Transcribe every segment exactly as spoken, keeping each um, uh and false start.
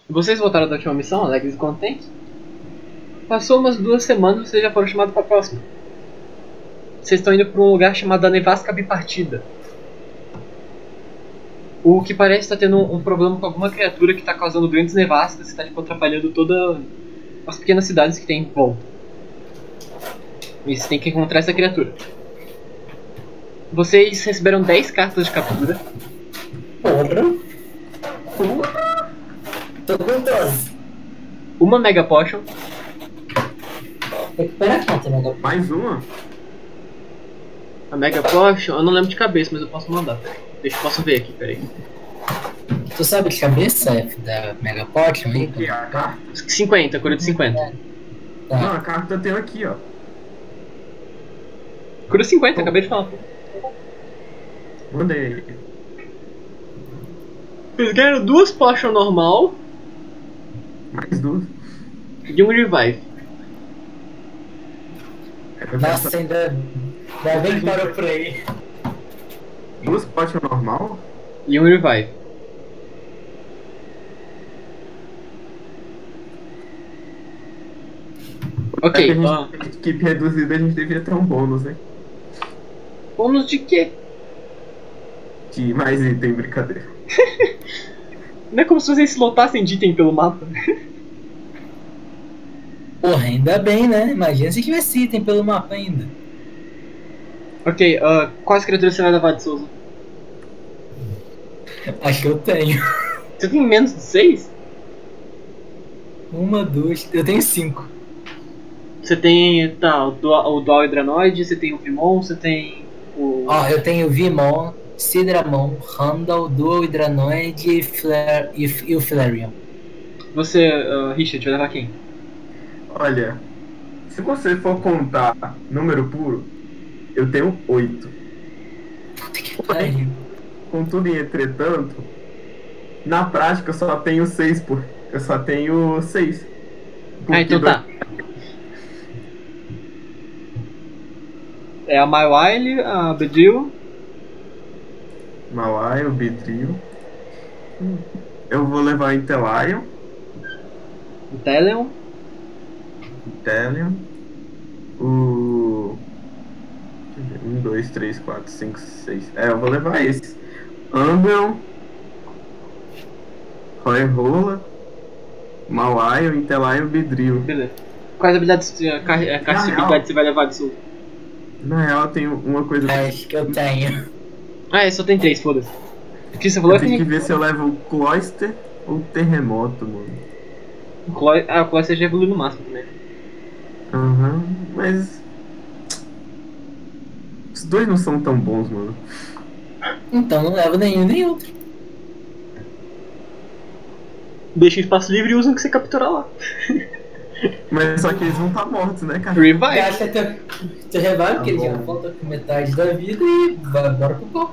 Vocês voltaram da última missão, alegres e contentes? Passou umas duas semanas e vocês já foram chamados para a próxima. Vocês estão indo para um lugar chamado a Nevasca Bipartida. O que parece estar tendo um, um problema com alguma criatura que está causando grandes nevascas e está tipo, atrapalhando todas as pequenas cidades que tem em volta. E você tem que encontrar essa criatura. Vocês receberam dez cartas de captura. Porra! Porra! Tô com doze. Uma Mega Potion. Recupera quanto, Mega Potion? Mais uma? A Mega Potion, eu não lembro de cabeça, mas eu posso mandar. Peraí. Deixa eu posso ver aqui, peraí. Tu sabe de cabeça, F, da Mega Potion aí? Que é a carta? cinquenta, cura de cinquenta. Tá. Não, a carta eu tenho aqui, ó. Cura cinquenta, acabei de falar. Mandei aí. Vocês ganharam duas Potion normal Mais duas. e um Revive. É, Nossa, ainda, ainda bem que parou por aí. Duas potes normal? E um Revive. Ok, É que a gente, ó. equipe reduzida, a gente devia ter um bônus, hein? Bônus de quê? De mais item, brincadeira. Não é como se vocês se lotassem de item pelo mapa. Porra, ainda bem, né? Imagina se tivesse item pelo mapa ainda. Ok, uh, quais criaturas você vai levar de Souza? Acho que eu tenho. Você tem menos de seis? Uma, duas. Eu tenho cinco. Você tem tá, o Dual, o Dual Hydranoid, você tem o Vimon, você tem o... Ó, eu tenho Vimon, Sidramon, Randall, Dual Hydranoid e, Flare, e, e o Flareon. Você, uh, Richard, vai levar quem? Olha, se você for contar número puro, eu tenho oito. Puta que pariu. Contudo e entretanto, na prática eu só tenho seis, por eu só tenho seis. Ah, então tá. É a Mawile, a Bedrill. Mawai, o Beedrill. Eu vou levar o Intelion, O Teleon. Intelion, o... um, dois, três, quatro, cinco, seis. É, eu vou levar esse. Umbreon, Roy Rola, Mawai, o Intelion e o Beedrill. Beleza. Quais habilidades, uh, car uh, cartas de real. habilidade você vai levar de Souza? Na real, eu tenho uma coisa. Acho que eu tenho. Ah, é, só tem três, foda-se. O que você falou Eu é tenho que que... ver se eu levo o Cloyster ou o Terremoto, mano. O Clo... Ah, o Cloyster já evoluiu no máximo também. Aham, uhum, mas... Os dois não são tão bons, mano. Então não levo nenhum nem outro. Deixa espaço livre e usa o que você capturar lá. Mas só que eles vão estar mortos, né, cara? Revive. Gasta teu, teu revive, porque ele bom. já falta com metade da vida e vai bora pro pau.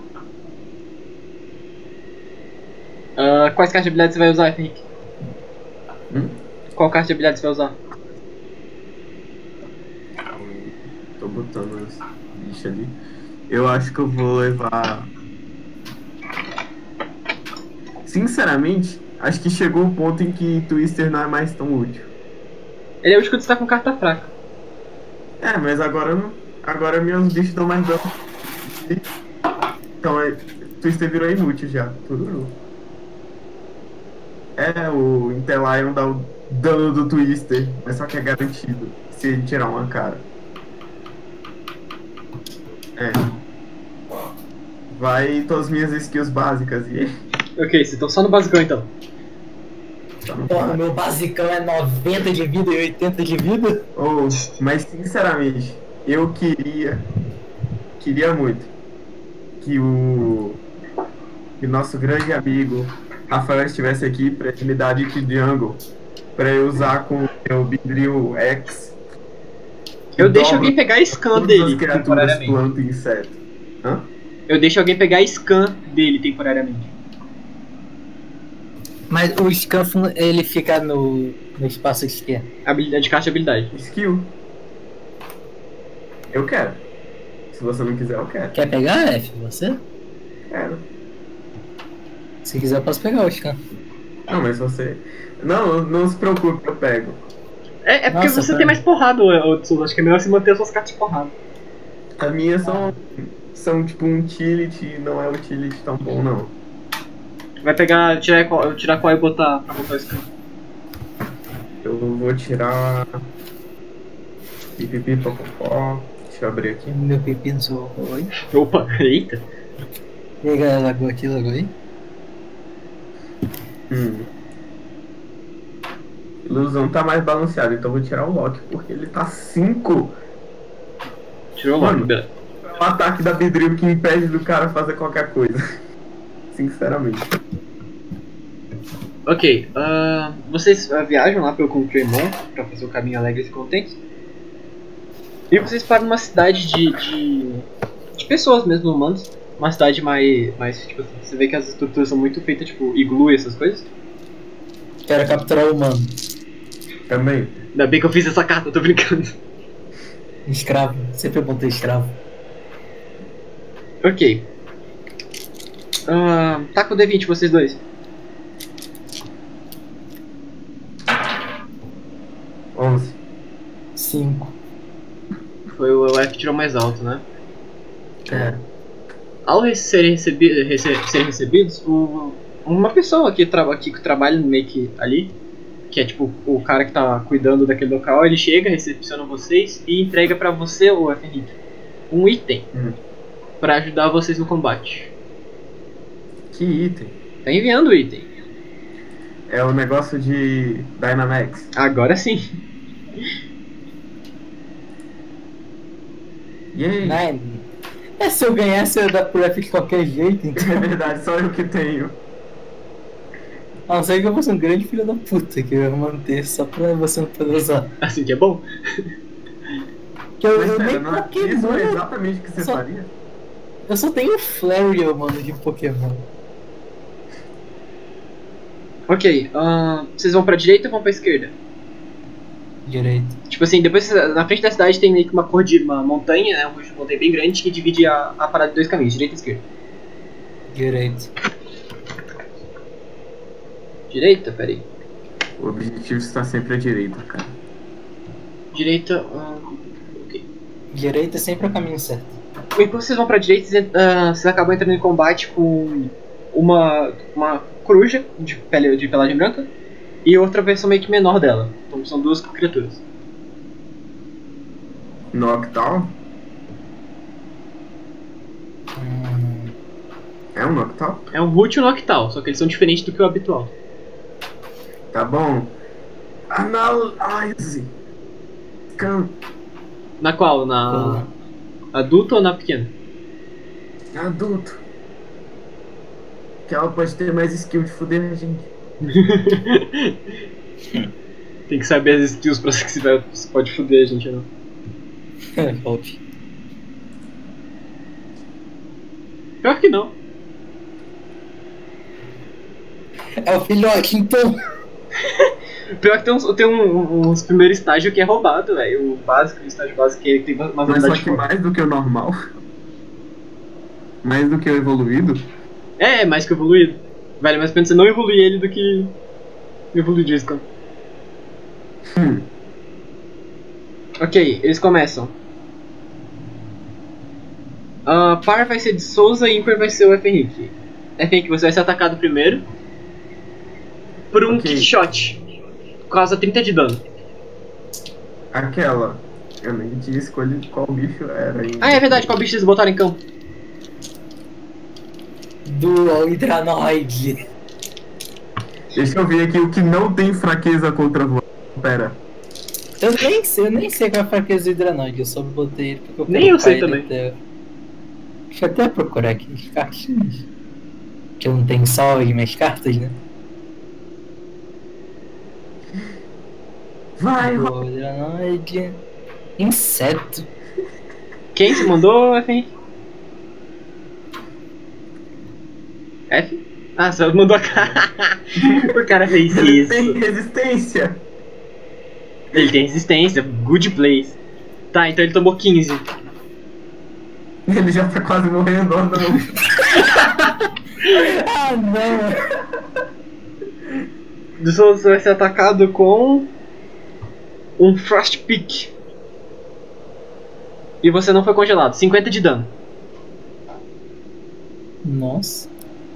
Uh, quais cartas de habilidade você vai usar, Henrique? Hum? Qual carta de habilidade você vai usar? Tô botando as bichas ali. Eu acho que eu vou levar... Sinceramente, acho que chegou o ponto em que Twister não é mais tão útil. Ele é útil quando você tá com carta fraca. É, mas agora não. Agora meus bichos dão mais dano. Então, é... Twister virou inútil já. Tudo. É, o Intelion dá o dano do Twister, mas só que é garantido se ele tirar uma cara. É. Vai todas as minhas skills básicas e... Ok, vocês estão só no basicão então. Tá no Porra, par. meu basicão é noventa de vida e oitenta de vida. Oh, mas sinceramente, eu queria, queria muito que o que nosso grande amigo Rafael estivesse aqui pra ele me dar a dica de jungle pra eu usar com o meu Beedrill X. que Eu deixo dobra alguém pegar a scan todas dele as criaturas, temporariamente. planta e inseto. Hã? Eu deixo alguém pegar a scan dele temporariamente. Mas o Scanfun, ele fica no, no espaço de quê? Habilidade de carta de habilidade. Skill. Eu quero. Se você não quiser, eu quero. Quer pegar, F? Você? Quero. Se quiser, eu posso pegar o Scan. Não, mas você... Não, não se preocupe, eu pego. É, é porque Nossa, você tá. tem mais porrada, Odson. Acho que é melhor você manter as suas cartas de porrada. As minhas são, são tipo um utility, não é utility tão bom, não. Vai pegar, tirar qual, tirar qual e botar pra botar isso. Eu vou tirar... Pipipi, popopó. Deixa eu abrir aqui. Meu pepino sou oi. Opa, eita. E aí galera, lagou aqui, lagou aí? Hum. Ilusão tá mais balanceado, então eu vou tirar o Loki, porque ele tá cinco. Tirou Mano. logo, beleza. É um ataque da Bedril que impede do cara fazer qualquer coisa. Sinceramente. Ok, ah, vocês ah, viajam lá pelo Contremont pra fazer o caminho alegres e contentes. E vocês param numa cidade de, de, de pessoas mesmo, humanos. Uma cidade mais, mais, tipo assim, você vê que as estruturas são muito feitas, tipo, iglu e essas coisas. Quero capturar o humano. Também. Ainda bem que eu fiz essa carta, eu tô brincando. Escravo. Sempre é bom ter escravo. Ok. Ah, tá com o D vinte, vocês dois. onze. Cinco. Foi o F que tirou mais alto, né? É. Ao re- serem, recebi rece serem recebidos, o, uma pessoa que, tra aqui, que trabalha meio que ali, que é tipo o cara que tá cuidando daquele local, ele chega, recepciona vocês e entrega pra você, o F. Henrique, um item Hum. pra ajudar vocês no combate. Que item? Tá enviando o item. É o negócio de Dynamax. Agora sim. Yay! Nine. É, se eu ganhasse eu ia dar pro F de qualquer jeito, então. É verdade, só eu que tenho. A não ser que eu fosse um grande filho da puta, que eu ia manter só pra você não poder usar. Assim que é bom. Que eu, Mas eu pera, nem não é- Pokémon. isso é exatamente o que você Só- faria? Eu só tenho Flareon, mano, de Pokémon. Ok, ah, vocês vão pra direita ou vão pra esquerda? Direito. Tipo assim, depois na frente da cidade tem meio que uma cor de uma montanha, né? Uma montanha bem grande que divide a, a parada em dois caminhos, direita e esquerda. Direito. Direita, peraí. O objetivo está sempre à direita, cara. Direita. ah, ok. Direito é sempre o caminho certo. Enquanto vocês vão pra direita, vocês, ah, vocês acabam entrando em combate com uma, uma coruja de, pele, de pelagem branca e outra versão meio que menor dela. Então são duas criaturas. Noctowl? Hum, É um Noctowl? É um Root e um Noctowl, só que eles são diferentes do que o habitual. Tá bom. Analyze. Scan. Na qual? Na adulta ou na pequena? Adulto. Que ela pode ter mais skill de fuder a gente. Tem que saber as skills pra que se vai- se pode foder a gente ou não. Óbvio. Pior que não. É o filhote, então. Pior que tem uns, tem um- uns primeiros estágios que é roubado, velho. O básico, o estágio básico que tem uma Mas só habilidade que forte. mais do que o normal. Mais do que o evoluído. É, é mais que evoluído. Vale mais a pena você não evoluir ele do que evoluir Discord. Hum. Ok, eles começam. Ah, par vai ser de Souza e ímpar vai ser o F. Henrique. F. Henrique, você vai ser atacado primeiro por um Ok. kit shot. Causa trinta de dano. Aquela. Eu nem tinha escolhido qual bicho era ainda. Ah, é verdade, qual bicho vocês botaram em campo? Do Hydranoid. Deixa eu ver aqui o que não tem fraqueza contra voar. Pera. Eu nem sei, eu nem sei qual é a fraqueza do Hydranoid, eu só botei ele porque eu quero Nem eu sei upar ele também. até- Deixa eu até procurar aqui as cartinhas. Que eu não tenho só as minhas cartas, né? Vai, Ro- Do Hydranoid. Inseto. Quem se mandou, F. Henrique? F? Ah, você mandou a cara. O cara fez ele tem isso. resistência. Ele tem resistência, good place. Tá, então ele tomou quinze. Ele já tá quase morrendo, ó não. Ah, não! Do Souza você vai ser atacado com um Frost Pick. E você não foi congelado. cinquenta de dano. Nossa.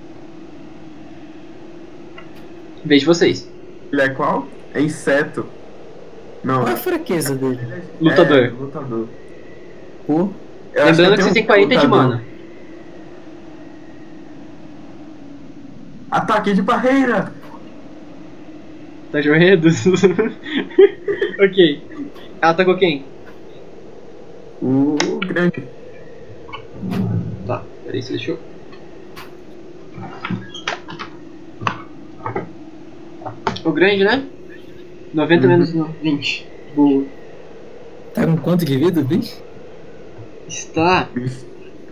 Vejo vocês. Ele é qual? É inseto. Não, Qual é a é fraqueza dele? Lutador. É, lutador. Pô, Eu acho Lembrando que eu você tenho tem um quarenta de lutador. mana. Ataque de barreira! Tá jorrendo? Ok. Atacou quem? O grande. Tá, peraí, você deixou. O grande, né? noventa Uhum. menos vinte. Boa. tá com quanto de vida, bicho? Está Bicho.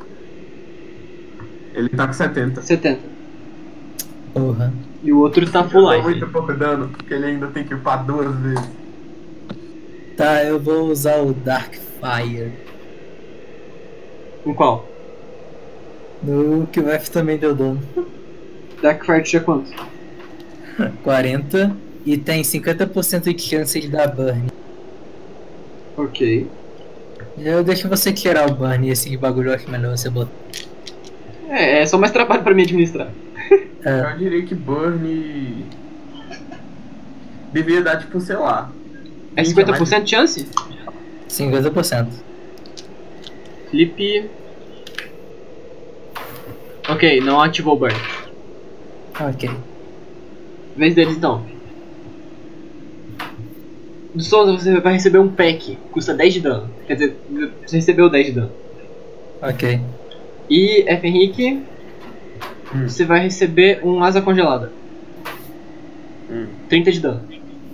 Ele tá com setenta. setenta. Porra. E o outro tá full Dá life. muito pouco dano, porque ele ainda tem que upar duas vezes. Tá, eu vou usar o Dark Fire. Com qual? No que o F também deu dano. Darkfire tinha quanto? quarenta. E tem cinquenta por cento de chance de dar burn. Ok. Eu deixo você tirar o burn, esse bagulho eu acho melhor você botar. É, é só mais trabalho pra me administrar. É, Eu diria que Burn devia dar, tipo, sei lá. É vinte, cinquenta por cento de chance? cinquenta por cento. Flip. Ok, não ativou o burn. Ok. Vez deles então. Do Souza você vai receber um pack, custa dez de dano. Quer dizer, você recebeu dez de dano. Ok. E F. Henrique, Hum. você vai receber um asa congelada. Hum. trinta de dano.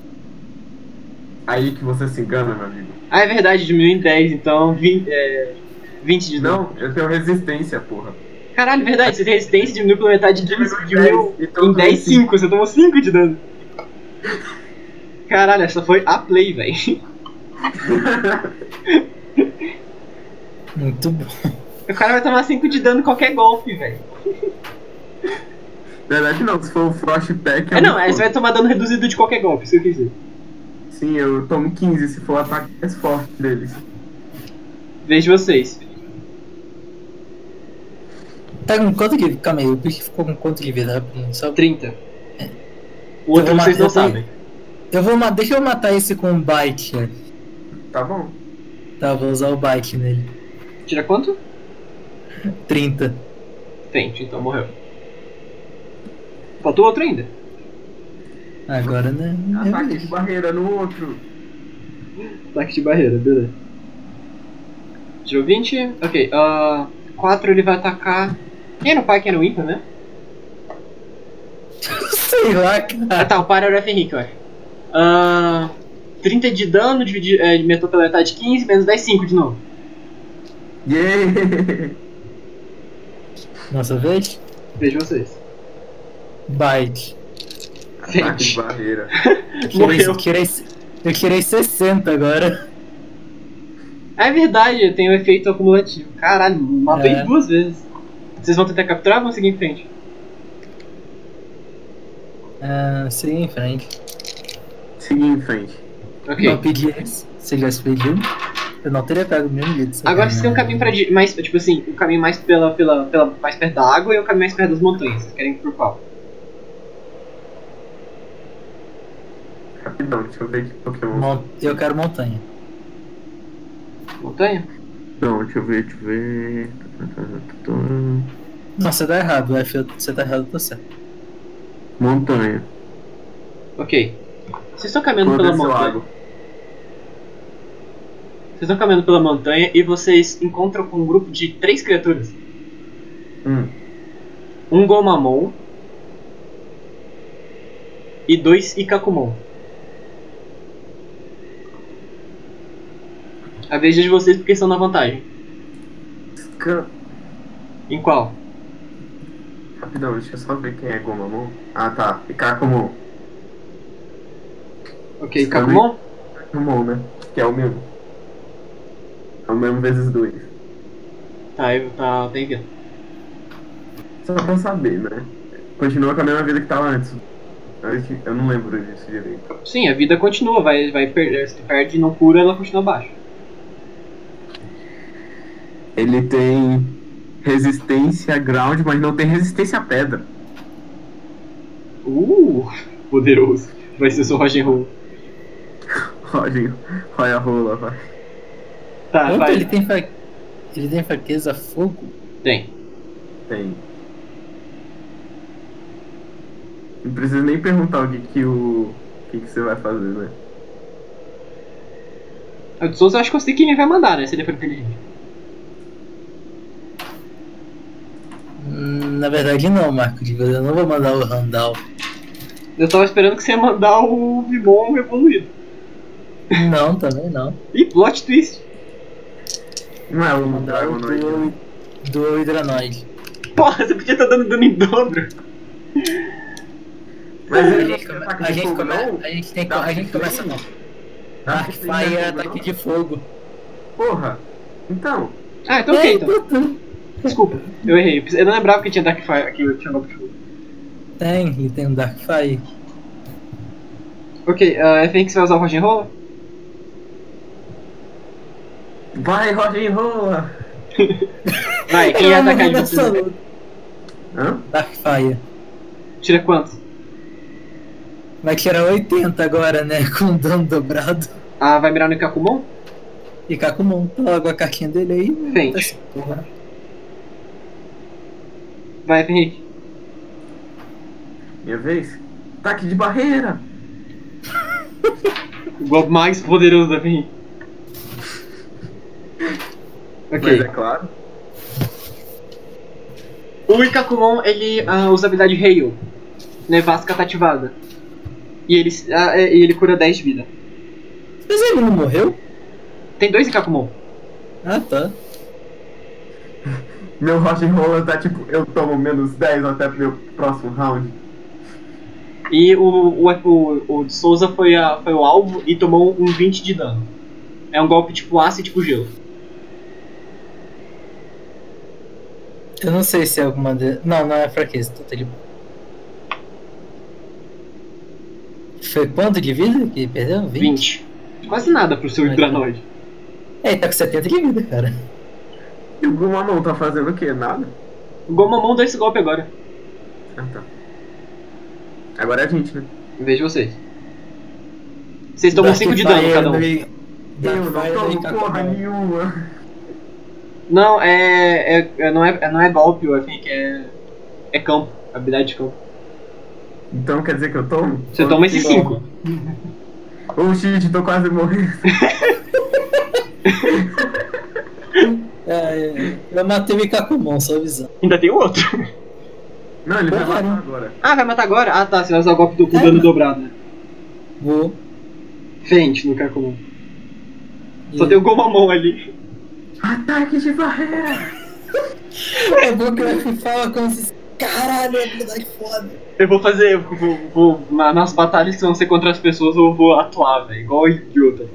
Aí que você se engana, meu amigo. Ah, é verdade, diminuiu em dez, então vinte, é, vinte de dano. Não, eu tenho resistência, porra. Caralho, é verdade, você tem resistência, diminuiu pela metade, Diminuiu diminuiu em dez, então em dez, foi cinco, você tomou cinco de dano. Caralho, essa foi a play, velho. Muito bom. O cara vai tomar cinco de dano em qualquer golpe, velho. Na verdade não, se for o Frost Pack É, não, muito aí você vai forte. tomar dano reduzido de qualquer golpe, isso que eu quis dizer. Sim, eu tomo quinze se for o ataque mais forte deles. Vejo vocês. Tá com quanto de vida? Calma aí, o bicho ficou com quanto de vida? Rapidinho, Só... trinta. O outro Eu vou vocês ma- não eu tenho- sabem. Eu vou ma... Deixa eu matar esse com um bite. né? Tá bom. Tá, vou usar o bite nele. Tira quanto? trinta. Frente, então morreu. Faltou outro ainda. Agora, né? Ataque de barreira no outro. Ataque de barreira, beleza. Tirou vinte. Ok, uh, quatro ele vai atacar. Quem era o pai, quem era o ímpar, né? Sei lá, Ah cara. tá, o pai era o F. Henrique, eu acho. Uh, trinta de dano, dividi, é, aumentou pela metade quinze, menos dez, cinco de novo. Yeah! Nossa vez? Vejo vocês. Bite. Ataque de Frente. barreira. Eu tirei, Morreu. tirei, eu tirei sessenta agora. É verdade, tem um efeito acumulativo. Caralho, matou É. ele duas vezes. Vocês vão tentar capturar ou vão seguir em frente? Ah, siga em frente. Seguir em frente. Ok. Não pedi esse. Se tivesse pedido, eu não teria pego o mesmo jeito. Agora você tem um caminho pra di- mais, tipo assim, o um caminho mais pela, pela, pela mais perto da água e o um caminho mais perto das montanhas. Vocês querem ir por qual? Rapidão, deixa eu ver que Pokémon. Mon- Eu quero montanha. Montanha? Não, deixa eu ver, deixa eu ver. Não, você tá errado, o F, eu- você tá errado, eu tô certo. Montanha. Ok. Vocês estão caminhando Vou pela descer o montanha. lago. Vocês estão caminhando pela montanha e vocês encontram com um grupo de três criaturas. Hum. Um Gomamon e dois Ikakumon. A vez é de vocês porque estão na vantagem. Scan- Em qual? Rapidão, deixa eu só ver quem é Gomamon. Ah tá, Ikakumon. Ok, Esse cara Ikakumon? Ikakumon, né? Que é o mesmo. É o mesmo vezes dois. Tá, eu, tá, tá enviando. Só pra saber, né? Continua com a mesma vida que tava antes. Eu não lembro disso direito. Sim, a vida continua, vai, vai perder. Se tu perde e não cura, ela continua baixa. Ele tem resistência a ground, mas não tem resistência a pedra. Uh, poderoso. Vai ser só Roger Roll. Roger, olha a rola, vai. Tá, Quanto vai. ele tem, fra... ele tem fraqueza a fogo? Tem. Tem. Não precisa nem perguntar o que que o... o que que você vai fazer, né? O de Souza eu acho que eu sei quem ele vai mandar, né? Se ele for inteligente. Hum, Na verdade não, Marco. Eu não vou mandar o Randall. Eu tava esperando que você ia mandar o Vimon evoluído. Não, também não. Ih, plot twist. Não é Vou o mandar o Dragonoid. do, do Hydranoid. Porra, você podia estar dando dano em dobro. Mas A ele gente, não come- ataca a de gente, fogo, come- não? a gente tem que- Dark a gente começa Flame? não. Dark Dark Flame Fire não é é fogo, ataque não? de fogo. Porra! Então, Ah, então ok, É, então. tudo. Desculpa, eu errei. Eu não lembrava que tinha Dark Fire, que eu tinha golpe de fogo. Tem, ele tem um Dark Fire. Ok, uh, F N X vai usar o Roger Roll? vai, Roger, rola! Vai, quem ia Eu não atacar vou de vocês? nessa luta. Hã? Dark Fire. Tira quanto? Vai tirar oitenta agora, né? Com dano dobrado. Ah, vai mirar no Kakumon? E Kakumon, logo a cartinha dele aí. Frente. Essa porra. Vai, Henrique. Minha vez? Ataque de barreira! O golpe mais poderoso da Henrique. Mas Ok. é claro. O Ikakumon, ele ah, usa a habilidade Hail. Nevasca tá ativada. E ele, ah, é- e ele cura dez de vida. Mas ele não morreu? Tem dois Ikakumon. Ah, tá. Meu Roger Roller tá tipo, eu tomo menos dez até pro meu próximo round. E o, o, o, o de Souza foi, a, foi o alvo e tomou um vinte de dano. É um golpe tipo aço e tipo gelo. Eu não sei se é alguma de... Não, não é fraqueza. Então tá de... Foi quanto de vida que perdeu? vinte? vinte. Quase nada pro seu Ai, Hydranoid. É, ele tá com setenta de vida, cara. E o Gumamon tá fazendo o quê? Nada? O Gomamon dá esse golpe agora. Ah, tá. Agora é a gente, né? Em vez de vocês. Vocês tomam cinco de dano cada um. Eu não tomo porra nenhuma. Não, é, é, é- não, é, não é golpe, eu acho que é, é campo. Habilidade de campo. Então quer dizer que eu tomo? Você toma esses cinco. Ô, shit, tô quase morrendo. É, é, eu matei o Ikakumon, só avisando. Ainda tem outro. Não, ele vai Porra, matar né? agora. Ah, vai matar agora? Ah tá, você vai usar o golpe do com É, dano mano. dobrado, né? Vou. Frente no Kakumon. Só E- tem o Gomamon ali. Ataque de barreira! É bom que o F fala como se... Caralho, é habilidade foda. Eu vou fazer, eu vou, vou- na- nas batalhas que vão ser contra as pessoas, eu vou atuar, velho. Igual idiota,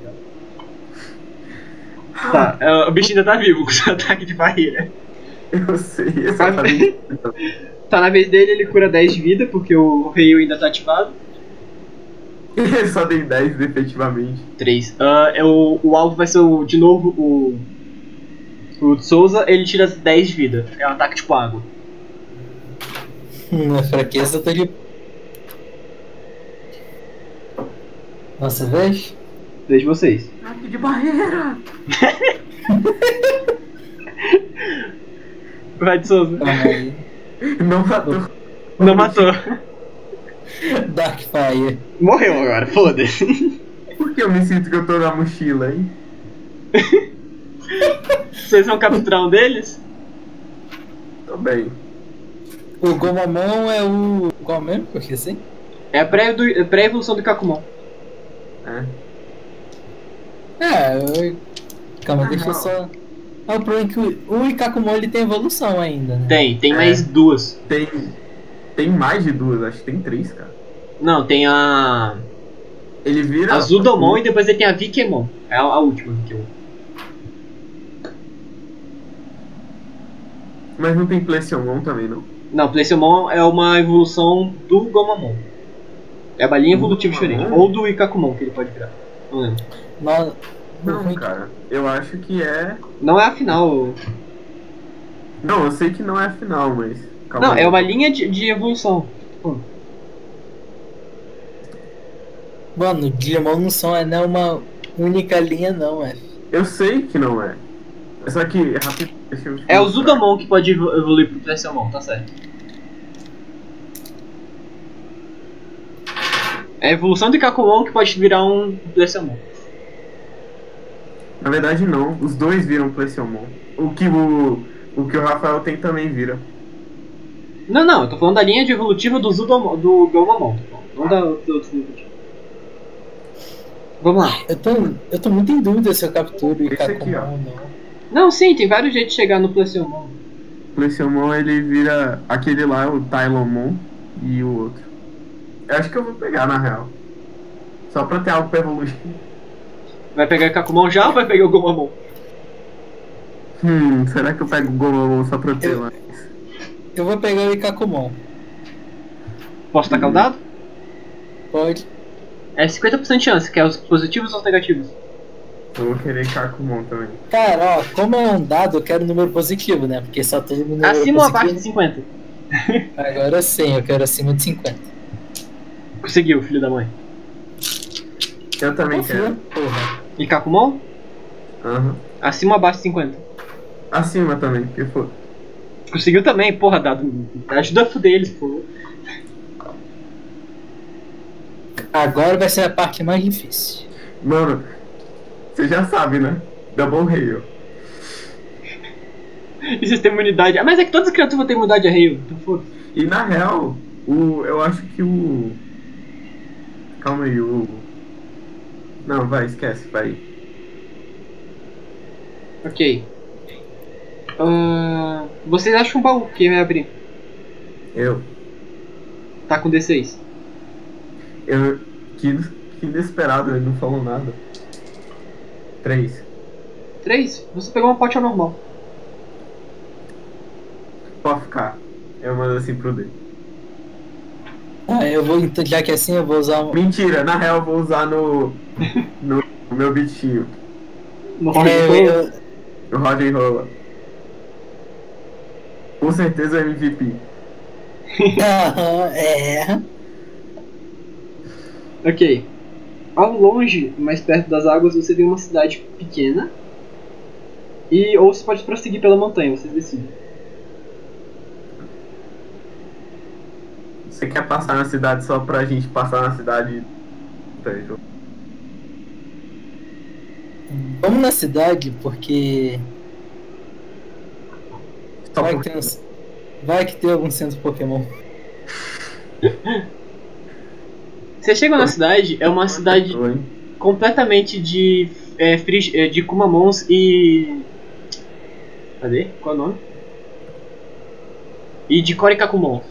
cara. Tá, é, o bicho ainda tá vivo com seu ataque de barreira. Eu sei, exatamente. Tá na vez dele, ele cura dez de vida, porque o rei ainda tá ativado. Eu só dei dez efetivamente. três. Ah, é o, o alvo vai ser o, de novo o. O de Souza, ele tira dez de vida. É um ataque tipo água. Na fraqueza eu tô de... Nossa, vez? Desde vocês. Ataque de barreira! Vai de Souza. Calma aí. Não matou. Não matou. Dark Fire. Morreu agora, foda-se. Por que eu me sinto que eu tô na mochila, hein? Vocês vão capturar um deles? Tô bem. O Gomamon é o... Qual mesmo que eu esqueci? É a pré- do- é pré-evolução do Kakumon. É. É, eu... Calma, Ah, deixa eu não. só... Ah, o problema é que o, o Ikakumon ele tem evolução ainda, né? Tem, tem É. mais duas. Tem. Tem mais de duas, acho que tem três, cara. Não, tem a. Ele vira. A Zudomon e depois ele tem a Vikemon. É a, a última Vikemon. Mas não tem Plesiomon também, não. Não, Plesiomon é uma evolução do Gomamon. É a balinha evolutiva Gomamon? diferente. Ou do Ikakumon que ele pode virar. Não lembro. Não, Não, cara. Eu acho que é... Não é a final. Não, eu sei que não é a final, mas... Calma Não, aí. é uma linha de, de evolução. Pô. Mano, Digimon não são, não é uma única linha não, é. Eu sei que não é. Só que, rápido, deixa eu... É o Zudomon que pode evolu- evoluir pro Plesiomon, tá certo. É a evolução do Ikakumon que pode virar um Plesiomon. Na verdade, não. Os dois viram Plesiomon. O que o... O que o Rafael tem também vira. Não, não, eu tô falando da linha de evolutiva do Zudomon, do Gomamon. Não da do outro evolutivo. Vamos lá. Eu tô, eu tô muito em dúvida se eu capturo o Esse aqui, Ikakumon ó. ou não. Não, sim, tem vários jeitos de chegar no Plesiomon. O Plesiomon, ele vira... Aquele lá é o Tylomon e o outro. Eu acho que eu vou pegar, na real. Só pra ter algo pra evoluir. Vai pegar o Ikakumon já ou vai pegar o Gomamon? Hum, será que eu pego o Gomamon só pra ter Eu- mais? Eu vou pegar o Ikakumon. Posso tacar o dado? Pode. É cinquenta por cento de chance, que é os positivos ou os negativos. Eu vou querer Kakumon também. Cara, ó, como é um dado, eu quero número positivo, né? Porque só tem número Acima ou positivo. abaixo de cinquenta? Agora sim, eu quero acima de cinquenta. Conseguiu, filho da mãe. Eu também Confia, quero. porra. E Kakumon? Aham. Acima ou abaixo de cinquenta? Acima também, porque for. Conseguiu também, porra, dado. Ajuda a fuder eles, por favor. Agora vai ser a parte mais difícil. Mano, você já sabe, né? Double Hail. E vocês têm imunidade. Ah, mas é que todas as criaturas vão ter imunidade a raio. Então foda. E na real, o. Eu acho que o. Calma aí, o. Não, vai, esquece, vai. Ok. Ah, vocês acham um baú que vai abrir? Eu. Tá com D seis. Eu. Que, que inesperado, ele não falou nada. Três. três? Você pegou uma pote anormal. Pode ficar. Eu mando assim pro D. Ah, eu vou, então, já que é assim, eu vou usar um. Mentira, na real eu vou usar no. No, no meu bichinho. No É, Roger eu, Roll. No Roger Rolla. Com certeza é M V P. Aham, é. Ok. Ao longe, mais perto das águas, você vê uma cidade pequena. E ou você pode prosseguir pela montanha, vocês decidem. Você quer passar na cidade só pra gente passar na cidade? Vamos na cidade, porque. Só Vai por... que, tem uns... vai que tem algum centro Pokémon. Você chega na cidade, é uma cidade completamente de é, frig... é, de Kumamons e... Cadê? Qual é o nome? E de Korikakumons.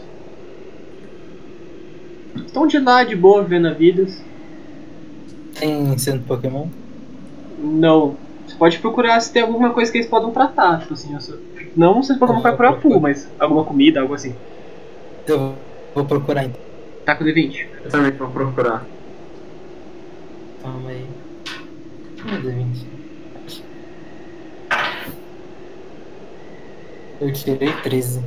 Estão de lá, de boa, vivendo a vida. Tem centro Pokémon? Não. Você pode procurar se tem alguma coisa que eles podem tratar. Tipo assim, eu só... Não vocês podem procurar por Apu, mas alguma comida, algo assim. Eu vou procurar então. Tá com D vinte. Eu também vou procurar. Calma aí. Cadê vinte? Eu tirei treze.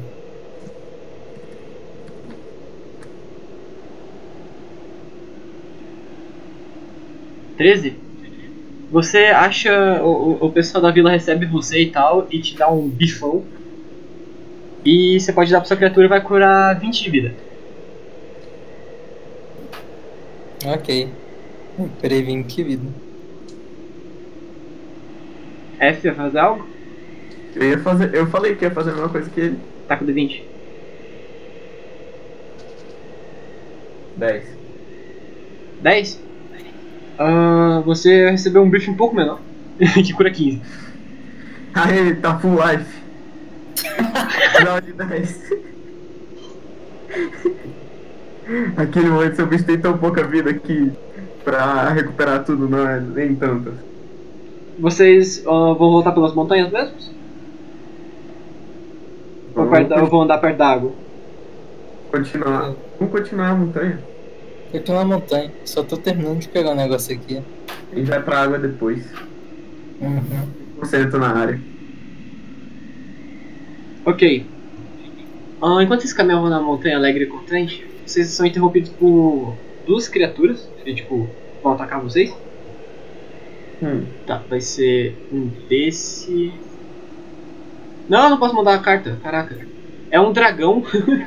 treze? Você acha. O, o pessoal da vila recebe você e tal, e te dá um bifão. E você pode dar pra sua criatura e vai curar vinte de vida. Ok. Eu curei vinte de vida. F vai fazer algo? Eu ia fazer. Eu falei que ia fazer a mesma coisa que ele. Tá com D vinte. dez. dez? Ah, você recebeu um briefing um pouco menor. Que cura quinze. Aí, tá full life. Não, de dez. Aquele momento seu bicho tem tão pouca vida que pra recuperar tudo não é nem tanto. Vocês ah, vão voltar pelas montanhas mesmo? Ou, perto da- ou vão andar perto da água? continuar. Vamos continuar a montanha. Eu tô na montanha, só tô terminando de pegar o um negócio aqui. A gente vai pra água depois. Uhum. Concentra na área. Ok. Ah, enquanto vocês caminhavam na montanha alegre e contente, vocês são interrompidos por duas criaturas que, tipo, vão atacar vocês. Hum. Tá, vai ser um desse. Não, eu não posso mandar a carta, caraca. É um dragão.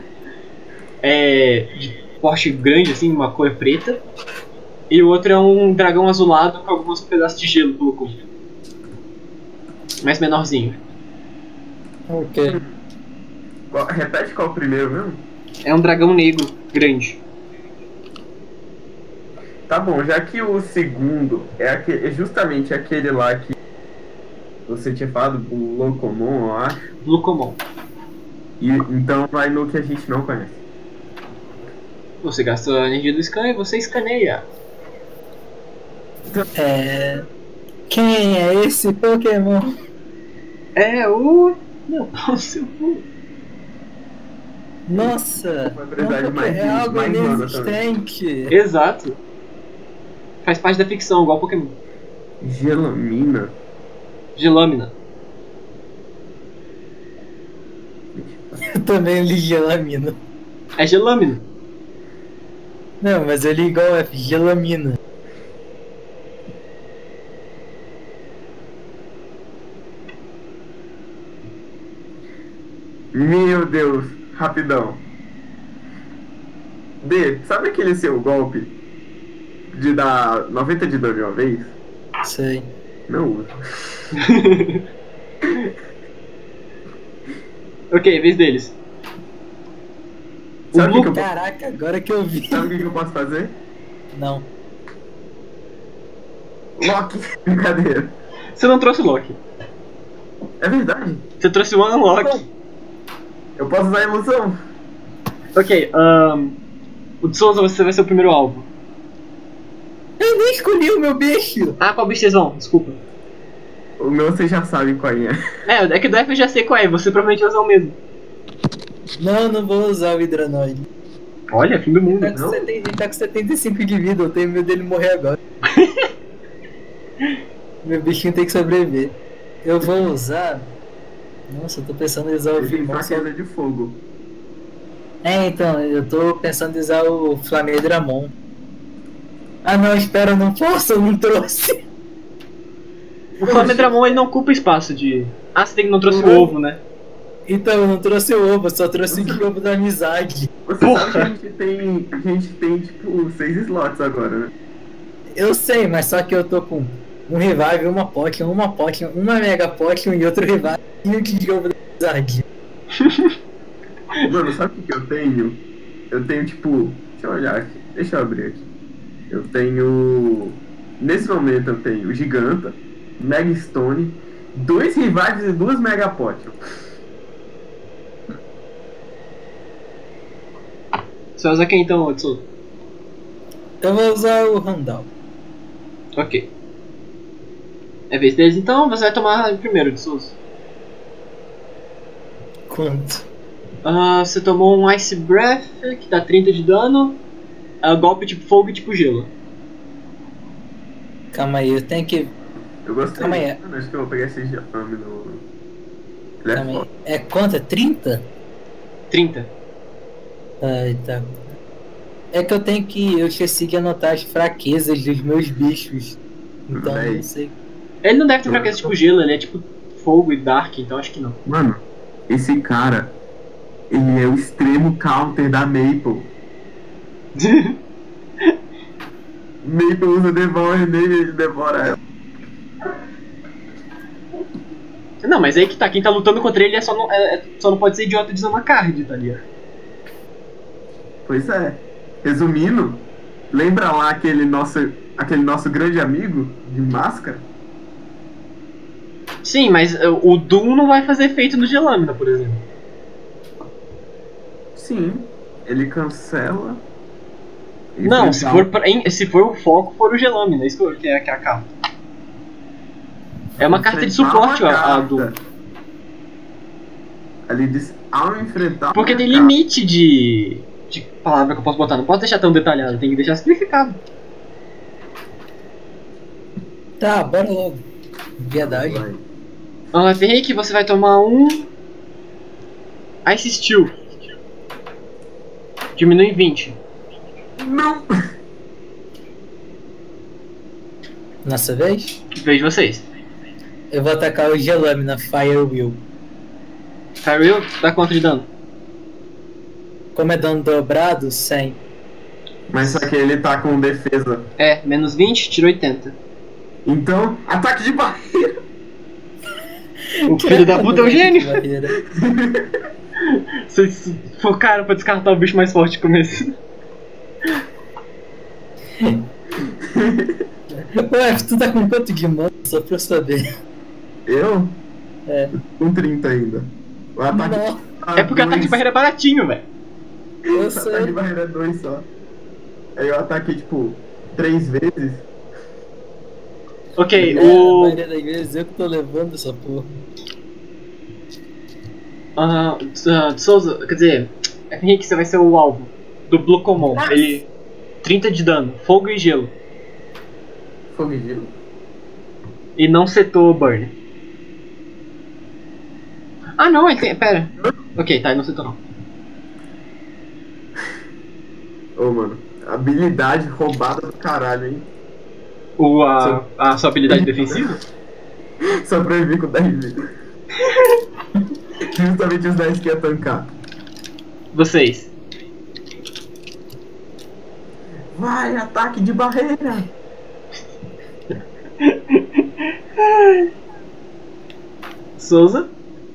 É. De porte grande, assim, uma cor preta. E o outro é um dragão azulado com alguns pedaços de gelo pelo corpo. Mais menorzinho. Ok. Qual- repete qual é o primeiro mesmo? É um dragão negro grande. Tá bom, já que o segundo é, aque- é justamente aquele lá que você tinha falado, o Locomon, eu acho. Lucomon. E, então vai no que a gente não conhece. Você gasta a energia do scan e você escaneia. É. Quem é esse Pokémon? É o. Meu pau seu cu. Nossa! Vai precisar de não, mais- é algo mais mana inexistente. Exato. Faz parte da ficção, igual Pokémon. Gelamina? Gelâmina. Eu também li Gelamina. É gelâmina. Não, mas eu li igual F, Gelamina. Meu Deus, rapidão. D, sabe aquele seu golpe de dar noventa de dano de uma vez? Sei. Não uso. Ok, vez deles. O Sabe o que, que Lu... eu, Caraca, agora que eu vi. sabe o que, que eu posso fazer? Não. Lock, brincadeira. Você não trouxe o Loki. É verdade. Você trouxe o Unlock. Eu posso usar a emoção. Ok, ahn... o de Souza você vai ser o primeiro alvo. Eu nem escolhi o meu bicho. Ah, qual bicho vocês vão? Desculpa. O meu você já sabe qual é. É, é que do F eu já sei qual é, você provavelmente vai usar o mesmo. Não, não vou usar o Hidranoid. Olha, fim do mundo. Ele tá, com Não? setenta, ele tá com setenta e cinco de vida, eu tenho medo dele morrer agora. Meu bichinho tem que sobreviver. Eu vou usar. Nossa, eu tô pensando em usar o Ele tem Vimon. fraqueza de fogo. É, então, eu tô pensando em usar o Flamedramon. Ah não, espera, eu não posso, eu não trouxe. O Flamedramon ele não ocupa espaço de... Ah, você tem que não trouxe o Uhum. ovo, né? Então, eu não trouxe o ovo, eu só trouxe o ovo da amizade. Você Porra. sabe que a gente tem. A gente tem, tipo, seis slots agora, né? Eu sei, mas só que eu tô com um revive, uma potion, uma potion, uma mega potion e outro revive e um de ovo da amizade. Mano, sabe o que, que eu tenho? Eu tenho, tipo. Deixa eu olhar aqui. Deixa eu abrir aqui. Eu tenho. Nesse momento eu tenho Giganta, Mega Stone, dois revives e duas Mega Potions. Você vai usar quem então, Otsu? Eu vou usar o Randall. Ok. É vez deles então, você vai tomar primeiro de Souza. Quanto? Ah, você tomou um Ice Breath, que dá trinta de dano. Ah, golpe tipo fogo e tipo gelo. Calma aí, eu tenho que. Eu gostei. Calma aí. Mano, acho que eu vou pegar esse Jafame no. Ele é Calma aí. foda. É quanto? É trinta? trinta. Ai, tá. É que eu tenho que. Eu esqueci de anotar as fraquezas dos meus bichos. Então Véi. não sei. Ele não deve ter fraqueza tipo gelo, ele é tipo fogo e dark, então acho que não. Mano, esse cara. Ele é o extremo counter da Maple. Maple usa Devour nele e ele devora ela. Não, mas aí que tá, quem tá lutando contra ele é só, não, é, é- só não pode ser idiota de usar uma card, tá ligado? Pois é. Resumindo, lembra lá aquele nosso, aquele nosso grande amigo de máscara? Sim, mas uh, o Doom não vai fazer efeito no Gelâmina, por exemplo. Sim. Ele cancela. Ele Não, faz se down. for, pra- em- se for o foco, for o Gelâmina, isso que eu- que é, que é a carta. É uma carta de Enfrentar suporte, ó, uma a carta. Doom. Ali diz, ao enfrentar Porque uma tem carta. limite de, de palavra que eu posso botar. Não posso deixar tão detalhado, tem que deixar simplificado. Tá, bora logo. Verdade. Vai. Ah, Henrique, você vai tomar um Ice Steel. Diminui em vinte. Não! Nossa vez? Vejo vocês. Eu vou atacar o Gelâmina Fire Wheel. Kyril, dá quanto de dano? Como é dano dobrado, cem. Mas só que ele tá com defesa. É, menos vinte, tira oitenta. Então, ataque de barreira! O filho da puta é um gênio. Barreira. Vocês focaram pra descartar o bicho mais forte no começo. Ué, tu tá com quanto de mana? Só pra eu saber. Eu? É. Com trinta ainda. O ataque. Não, Ah, É porque o ataque de dois. barreira é baratinho, velho. eu O ataque de sei. barreira é dois só. Aí eu ataquei tipo três vezes. Ok, É, o. a maioria das vezes eu que tô levando essa porra. Ah, uh, Souza, quer dizer, Henrique, você vai ser o alvo do Blue Common. Ele. trinta de dano, fogo e gelo. Fogo e gelo. E não setou o burn. Ah não, ele tem. Pera. Ok, tá, ele não setou não. Ô, mano. Habilidade roubada do caralho, hein? O, a, a sua habilidade defensiva? Sobrevivi com dez vidas. Justamente os dez que ia tancar. Vocês. Vai, ataque de barreira! Souza,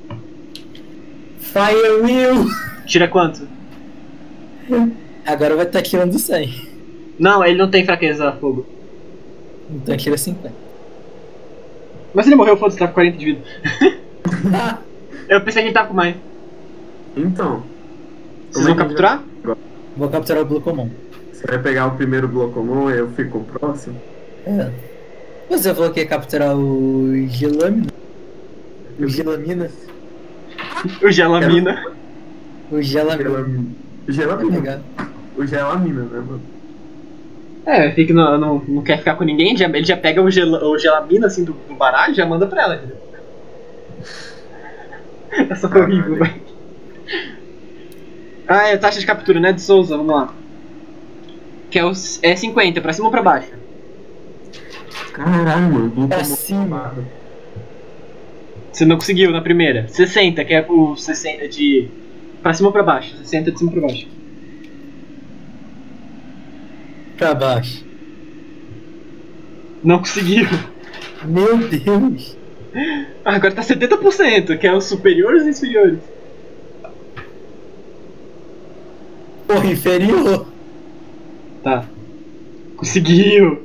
Fire Wheel! tira quanto? Agora vai estar tirando cem. Não, ele não tem fraqueza a fogo. Então tira cinquenta. Mas ele morreu, foda-se, tá com quarenta de vida. Ah, Eu pensei que ele tava com mais. Então. Vocês como vão é que a gente capturar? vai- vou capturar o Blue Comum. Você vai pegar o primeiro bloco comum e eu fico com o próximo? É. Você falou que ia capturar o Gelâmina? O Gelamina? O Gelamina. O Gelamina. Gelamina. Vai Gelamina. pegar. O Gelamina, né, mano? É, o Henrique não, não, não quer ficar com ninguém, já, ele já pega o, gel, o Gelamina assim do, do baralho e já manda pra ela. Entendeu? Essa foi horrível, Caralho. velho. Ah, é a taxa de captura, né, de Souza, vamos lá. Que é, os, é cinquenta, pra cima ou pra baixo? Caralho, mano. Bloco Pra comum cima. roubado. Você não conseguiu na primeira. sessenta, que é o sessenta de... Pra cima ou pra baixo? sessenta de cima pra baixo. Pra baixo. Não conseguiu. Meu Deus. Ah, agora tá setenta por cento, que é os superiores e inferiores. Porra, inferior. Tá. Conseguiu.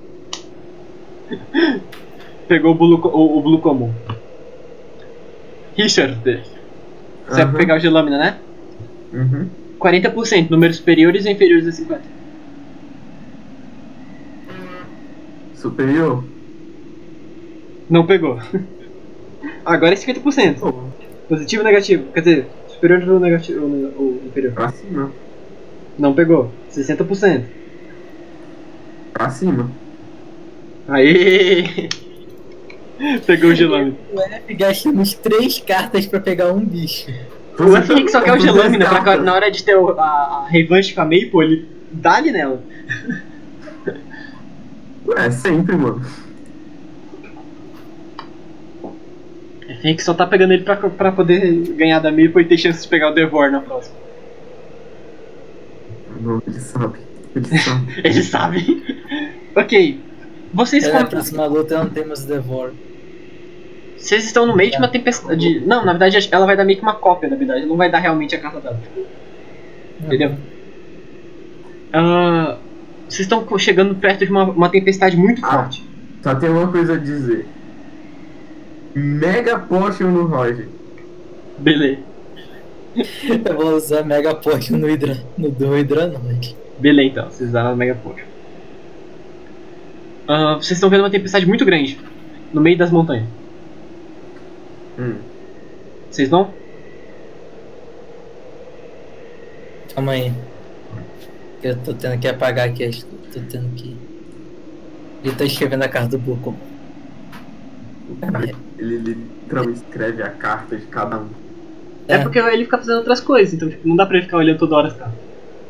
Pegou o Blue, co- o, o Blue Comum. Richard, você Aham. vai pegar o Gelamina, né? Uhum. quarenta por cento, números superiores e inferiores a cinquenta. Superior? Não pegou. Agora é cinquenta por cento. Pô, Positivo ou negativo? Quer dizer, superior ou negativo ou neg- ou inferior? pra cima. Não pegou. sessenta por cento. Pra cima. Aê! Pegou o Gelamina. O F gastamos três cartas pra pegar um bicho. O Henrique só quer o Você Gelamina pra descarta. na hora de ter o- a, a revanche com a Maple, ele dá-lhe nela. É, sempre, mano. O Henrique só tá pegando ele pra, pra poder ganhar da Maple e ter chance de pegar o Devor na próxima. Não, ele sabe. Ele sabe. Ele sabe. Ok. Vocês, É, na con- próxima luta não temos Devor. vocês estão no meio de uma tempestade. Não, na verdade ela vai dar meio que uma cópia da habilidade, não vai dar realmente a carta dela. Entendeu? Ah, vocês estão co- chegando perto de uma, uma tempestade muito Ah. forte. Só tem uma coisa a dizer. Mega Potion no Roger. Beleza. Eu vou usar Mega Potion no Hidra. No do Hidranoid. Beleza então, vocês usaram a Mega Potion. Ah, vocês estão vendo uma tempestade muito grande no meio das montanhas. Hum. Vocês vão? Calma aí. Eu tô tendo que apagar aqui. as- Tô tendo que. Ele tá escrevendo a carta do Pokémon. O cara, ele literalmente escreve a carta de cada um. É porque ele fica fazendo outras coisas, então tipo, não dá pra ele ficar olhando toda hora as cartas.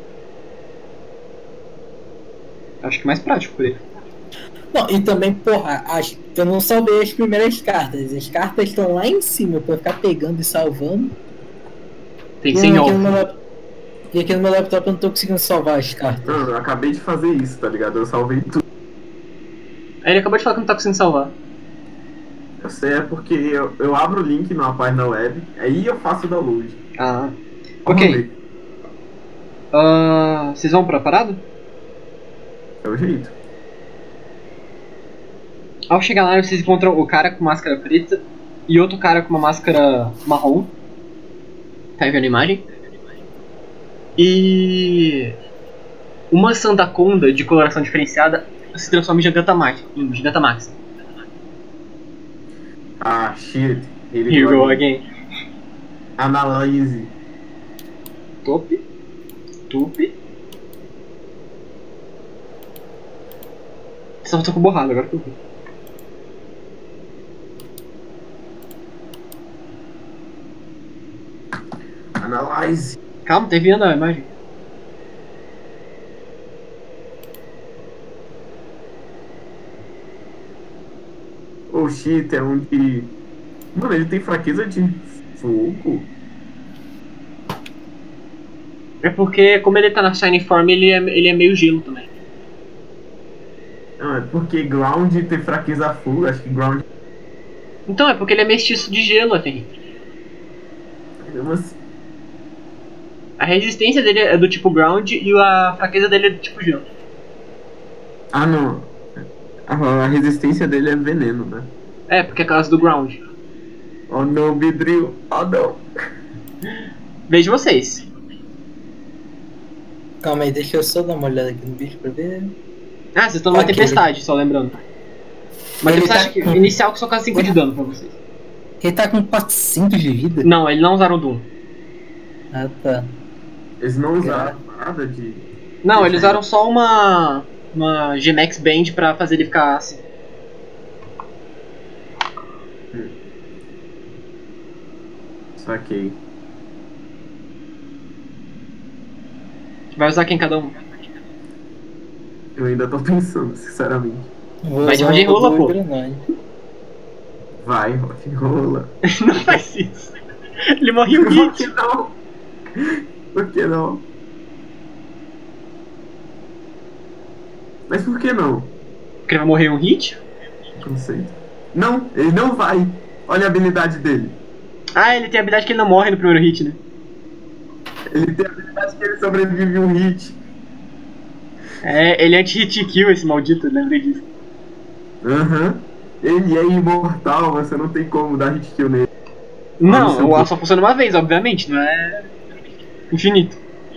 Acho que é mais prático por ele. Não, e também, porra, as, eu não salvei as primeiras cartas. As cartas estão lá em cima pra eu ficar pegando e salvando. Tem E sem aqui no meu off. lap- E aqui no meu laptop eu não tô conseguindo salvar as cartas. Mano, eu acabei de fazer isso, tá ligado? Eu salvei tudo. Aí ele acabou de falar que não tá conseguindo salvar. Eu sei, é porque eu, eu abro o link numa página web, aí eu faço o download. Ah. Vamos Ok. ver. Ah, vocês vão pra parada? É o jeito. Ao chegar lá, vocês encontram o cara com máscara preta e outro cara com uma máscara marrom. Tá vendo a imagem? E uma Sandaconda de coloração diferenciada se transforma em Gigantamax. Em Gigantamax. Ah, shit. Ele Here you go again. Analyze. Top. Tupi. Só tô com borrado agora que eu vi. Analyze. Calma, tá enviando a imagem. Oh shit, é um de. Mano, ele tem fraqueza de fogo. É porque, como ele tá na Shiny Form, ele é, ele é meio gelo também. Não, é porque ground tem fraqueza a fogo. Acho que ground. Então, é porque ele é mestiço de gelo, assim. Mas... A resistência dele é do tipo Ground e a fraqueza dele é do tipo gelo. Ah, não. A, a resistência dele é veneno, né? É, porque é a causa do Ground. Oh não, Bidril. Oh não. Vejo vocês. Calma aí, deixa eu só dar uma olhada aqui no bicho pra ver. Ah, vocês estão numa Ok. tempestade, só lembrando. Uma Ele tempestade tá que- com- inicial que só causa cinco de dano pra vocês. Ele tá com quatrocentos de vida? Não, eles não usaram Doom. Ah, tá. Eles não usaram Cara. nada de. Não, Deixa eles usaram só uma. Uma G-Max Band pra fazer ele ficar assim. Saquei. Vai usar quem cada um? Eu ainda tô pensando, sinceramente. Vou Vai de usar onde o rola, do pô. Granite. Vai, Rock, rola. Não faz isso. Ele morreu Por hit. que não? Por que não? Mas por que não? Porque ele vai morrer em um hit? Não sei. Não, ele não vai. Olha a habilidade dele. Ah, ele tem a habilidade que ele não morre no primeiro hit, né? Ele tem a habilidade que ele sobrevive a um hit. É, ele é anti-hit kill, esse maldito, lembrei disso. Aham. Ele é imortal, você não tem como dar hit kill nele. Não, Nossa, o só funciona uma vez, obviamente, não é infinito.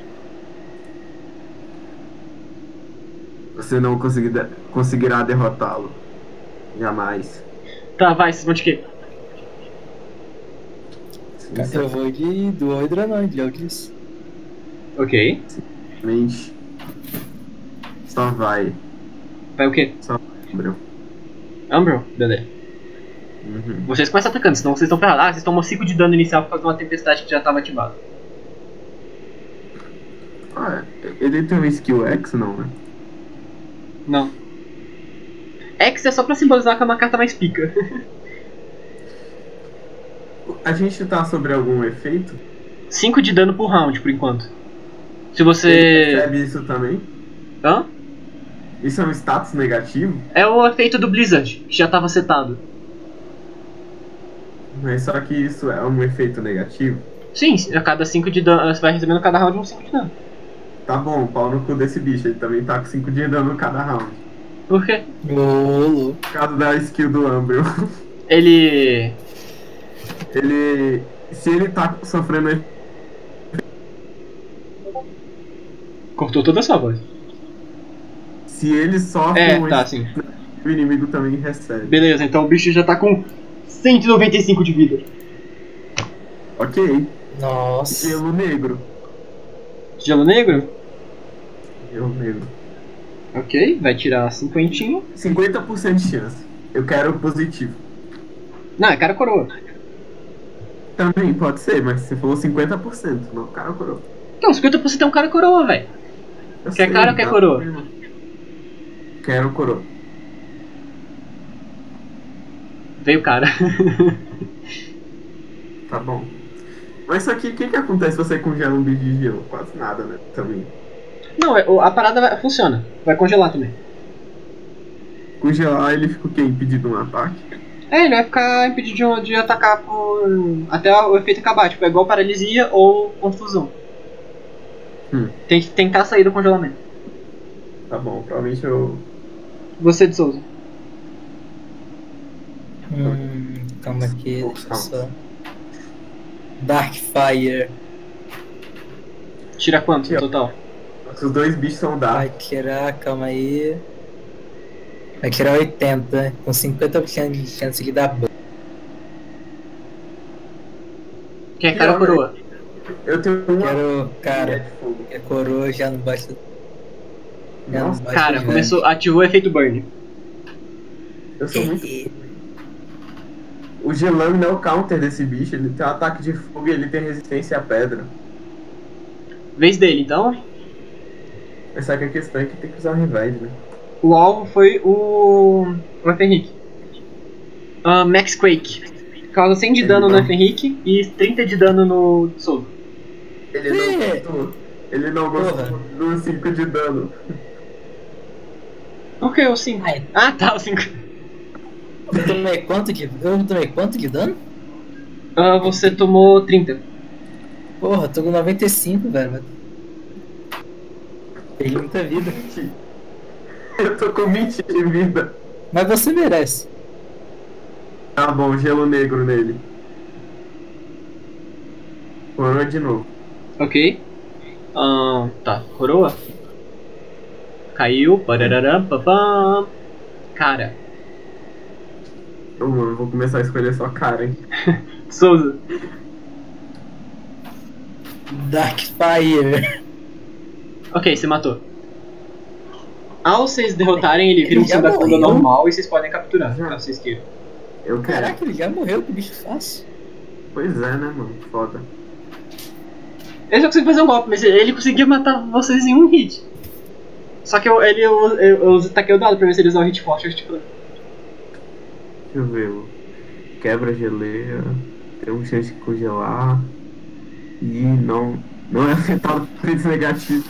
Você não conseguir- conseguirá derrotá-lo. Jamais. Tá, vai, vocês vão de quê? Eu vou de do Hidronoid, é o que disse. Ok. Sinceramente. Só vai. Vai o quê? Só vai, Umbral? Beleza. Uhum. Vocês começam atacando, senão vocês estão ferrados. Ah, vocês tomam cinco de dano inicial por causa de uma tempestade que já estava ativada. Ah, ele tem um skill X, não, né? Não. X é só pra simbolizar que é uma carta mais pica. A gente tá sobre algum efeito? cinco de dano por round, por enquanto. Se Ele você... percebe isso também? Hã? Isso é um status negativo? É o efeito do Blizzard, que já estava setado. Mas só que isso é um efeito negativo? Sim, a cada cinco de dano, você vai recebendo cada round um cinco de dano. Tá bom, pau no cu desse bicho, ele também tá com cinco de dano cada round. Por quê? Ô, louco. Por causa da skill do Umbreon. Ele... Ele... Se ele tá sofrendo... Cortou toda a sua voz. Se ele sofre É, um tá, skill, sim. o inimigo também recebe. Beleza, então o bicho já tá com cento e noventa e cinco de vida. Ok. Nossa. Gelo negro. Gelo negro? Eu nego. Ok, vai tirar cinquentinho. cinquenta por cento de chance. Eu quero positivo. Não, é cara coroa. Também pode ser, mas você falou cinquenta por cento, não cara coroa. Não, cinquenta por cento é um cara coroa, velho. Eu Quer sei, cara ou quer dá coroa? problema. Quero coroa. Veio cara. Tá bom. Mas só que o que, que acontece se você congela um bicho de gelo? Quase nada, né? Também. Não, é- o- a parada vai- funciona. Vai congelar também. Congelar ele fica o quê? Impedido um ataque? É, ele vai ficar impedido de, de atacar por... até o efeito acabar. Tipo, é igual paralisia ou confusão. Hum. Tem que tentar sair do congelamento. Tá bom, provavelmente eu. Você de Souza. Hum, calma aqui, deixa eu Calma. só. Darkfire. Tira quanto Aqui, no ó. total? Os dois bichos são Vai dark. tirar, calma aí. Vai tirar oitenta, com cinquenta por cento de chance de dar ban. Quem é cara ou coroa? Eu tenho uma. Quero, É cara, de fogo. que a coroa já não basta. Já não Nossa, basta Cara, de começou, ativou o efeito burn. eu sou muito. grande. O Gelâmina é o counter desse bicho. Ele tem um ataque de fogo e ele tem resistência à pedra. Vez dele, então. Mas só que a questão é que tem que usar revive, né? O alvo foi o. O F. Henrique. Ah, Max Quake. Causa cem de Ele dano no não- F. Henrique e trinta de dano no Souza. Ele não É. gostou. Ele não gostou Porra. do cinco de dano. Por que o cinco? Ai. Ah, tá, o cinco. Eu tomei quanto de. Eu tomei quanto de dano? Ah, você tomou trinta. Porra, tô com noventa e cinco, velho. Perdi muita vida. Eu tô com vinte de vida. Mas você merece. Tá bom, gelo negro nele. Coroa de novo. Ok. Ah, tá, coroa. Caiu. Parararam, papam. Cara. Ô, mano, vou começar a escolher só cara, hein? Souza. Darkfire. Ok, você matou. Ao vocês derrotarem, ele vira um Ele já Sandafunda morreu? normal e vocês podem capturar, Já. caso vocês queiram. Eu quero. Caraca, ele já morreu, que bicho fácil. Pois é, né, mano? Foda. Ele só conseguiu fazer um golpe, mas ele conseguia matar vocês em um hit. Só que eu, ele, eu, eu, eu taquei o dado pra ver se ele usar o hit forte. Tipo, Deixa eu ver, mano. Quebra geleira. Tem um chance de congelar. E não. Não é afetado por efeitos negativos.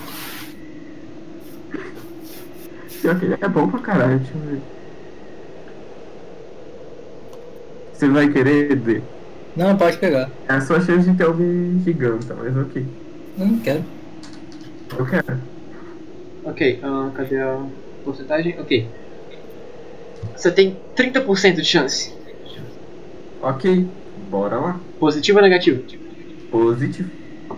Pior que ele é bom pra caralho, deixa eu ver. Você vai querer, D? Não, pode pegar. É a sua chance de ter algum giganta, mas ok. Não quero. Eu quero. ok, ah, cadê a porcentagem? Ok. Você tem trinta por cento de chance. Ok, bora lá. Positivo ou negativo? Positivo.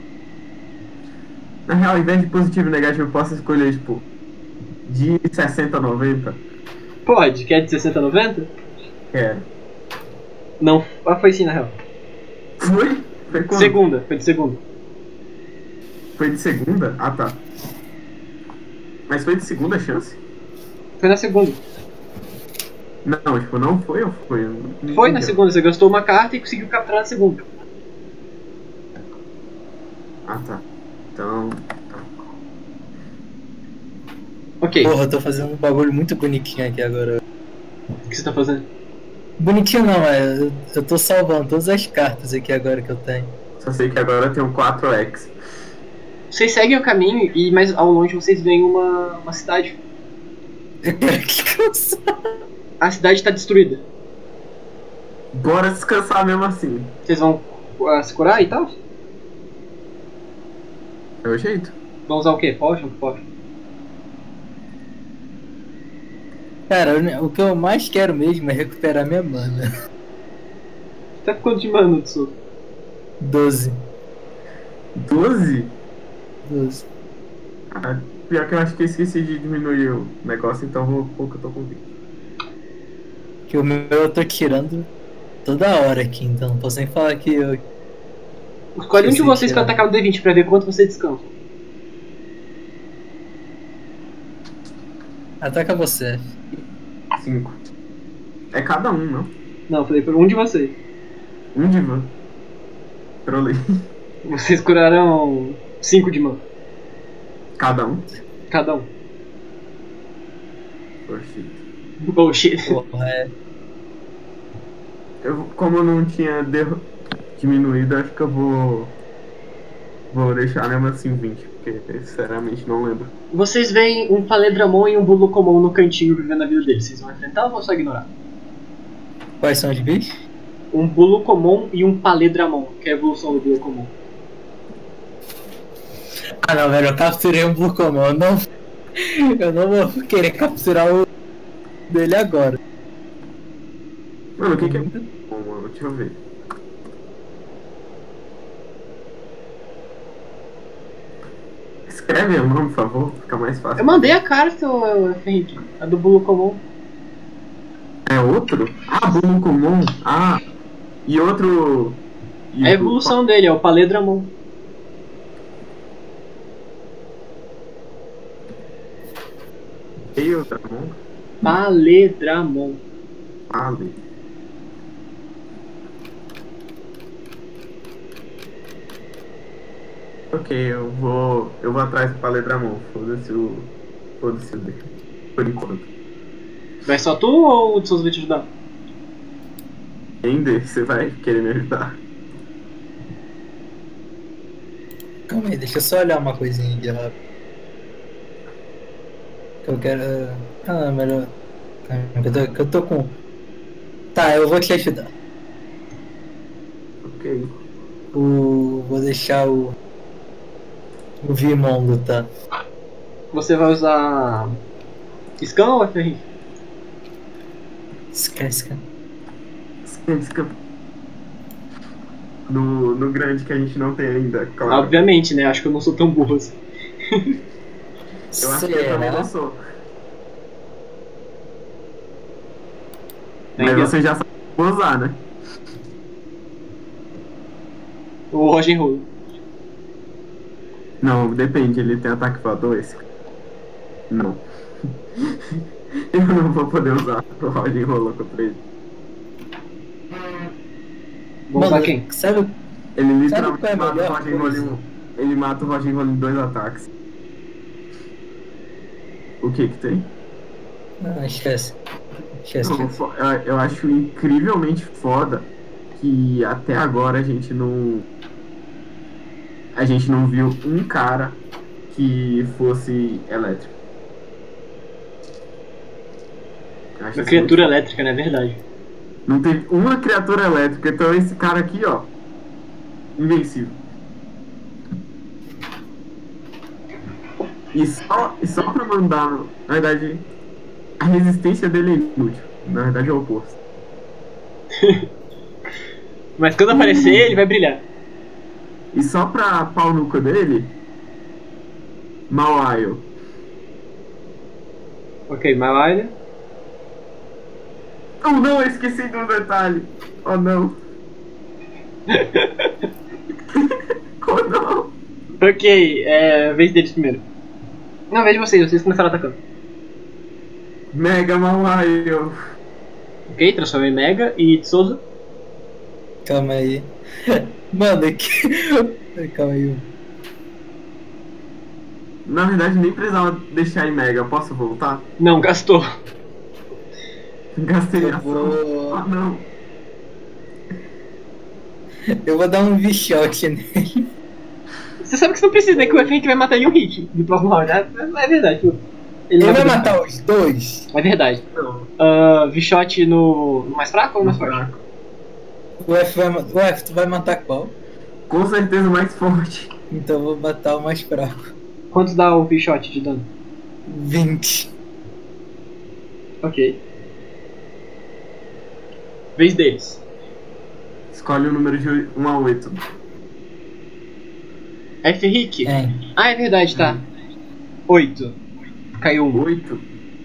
Na real, ao invés de positivo e negativo, eu posso escolher, tipo, de sessenta a noventa. Pode. Quer de sessenta a noventa? Quero. Não. Ah, foi sim, na real. Foi? Foi quando? Segunda. Foi de segunda. Foi de segunda? Ah, tá. Mas foi de segunda chance? Foi na segunda. Não, tipo, não foi ou foi? Eu não Foi na entendi. segunda. Você gastou uma carta e conseguiu capturar na segunda. Ah, tá. Então. Tá. Ok. Porra, eu tô fazendo um bagulho muito bonitinho aqui agora. O que você tá fazendo? Bonitinho não, é. Eu, eu tô salvando todas as cartas aqui agora que eu tenho. Só sei que agora tem um quatro X. Vocês seguem o caminho e mais ao longe vocês veem uma, uma cidade. Eu quero descansar. A cidade está destruída. Bora descansar mesmo assim. Vocês vão uh, se curar e tal? É o jeito. Vão usar o quê? Potion? Potion. Cara, o- o que eu mais quero mesmo é recuperar minha mana. Tá ficando de mana, Tsu. doze. doze? doze. Ah, pior que eu acho que eu esqueci de diminuir o negócio, então vou pouco eu tô com vinte. Que o meu eu tô tirando toda hora aqui, então não posso nem falar que eu. Escolhe um de Esqueci vocês de pra tirar. atacar o D vinte pra ver quanto você descansa. Ataca você. Cinco. É cada um, não? Não, eu falei por um de vocês. Um de van. Trolei. Vocês curaram cinco de mana. Cada um? Cada um. Oxi. Bullshit. Porra, é. Eu, como eu não tinha derro- diminuído, acho que eu vou. Vou deixar mesmo assim vinte, porque sinceramente não lembro. Vocês veem um Paledramon e um Bulucomon no cantinho vivendo a vida deles. Vocês vão enfrentar ou vão só ignorar? Quais são os bichos? Um Bulucomon e um Paledramon, que é a evolução do Bulucomon. Ah não, velho, eu capturei um Blucomon. Eu não. Eu não vou querer capturar o dele agora. Mano, o que, que é bom, mano? Deixa eu ver. Escreve o nome, por favor, fica mais fácil. Eu mandei a carta, ô, Henrique. A do Bulucomon. É outro? Ah, Bulucomon. Ah, e outro. E É a evolução dele, é o Paledramon. E outra mão? Paledramon. Vale. Ok, eu vou. Eu vou atrás do Paledramon. Foda-se o. Foda-se o D. Por enquanto. Vai só tu ou o Souza vai te ajudar? Ainda você vai querer me ajudar. Calma aí, deixa eu só olhar uma coisinha de rápido. Que eu quero. Ah, melhor. Calma, que eu tô, que eu tô com. Tá, eu vou te ajudar. Ok. O. Vou deixar o. O Vimon lutar. Você vai usar Scan ou F R? Esquece, cara. Esca- No, no grande que a gente não tem ainda, claro. Obviamente, né? Acho que eu não sou tão burro assim. Eu acho que eu também não Será? sou. Tá Mas enviando. você já sabe usar, né? O Roger Roll. Não, depende, ele tem ataque voador esse? Não. Eu não vou poder usar o Roger Roller contra ele. Vamos usar quem? Sabe, Ele literalmente Sabe qual é a mata o melhor Roger Roller coisa? em um- Ele mata o Roger Roller em dois ataques. O que que tem? não, esquece. Esquece, Não, esquece. fo- eu, eu acho incrivelmente foda que até agora a gente não. A gente não viu um cara que fosse elétrico. Eu acho Uma isso criatura muito elétrica, não é verdade? foda. Não teve uma criatura elétrica, então esse cara aqui, ó. Invencível. E só, e só pra mandar. Na verdade, a resistência dele é inútil. Na verdade é o oposto. Mas quando aparecer, ele vai brilhar. E só pra pau no cu dele, Mawile. Ok, Malaya. Oh não, eu esqueci de um detalhe. Oh não. Oh não. Ok, é. Vez deles primeiro. Não, vez de vocês, vocês começaram atacando. Mega Mawile. Ok, transformei em Mega e Souza. Calma aí. Mano, é que. Calma aí. Na verdade, nem precisava deixar em Mega. Eu posso voltar? Não, gastou. Gastei Eu ação. vou- Oh não. Eu vou dar um V-Shot nele. Você sabe que você não precisa, né? Que o F R vai matar em um hit no próximo round. É, é verdade, tudo. Ele vai poder- matar os dois. É verdade. Não. Uh, V-Shot no... no mais fraco ou no mais forte? O F vai, ma- o F, tu vai matar qual? Com certeza mais forte. Então eu vou matar o mais fraco. Quanto dá o V-Shot de dano? vinte. Ok. Vez deles. Escolhe o número de um a oito. F. Rick. É. Ah, é verdade, tá. oito. Caiu um. oito?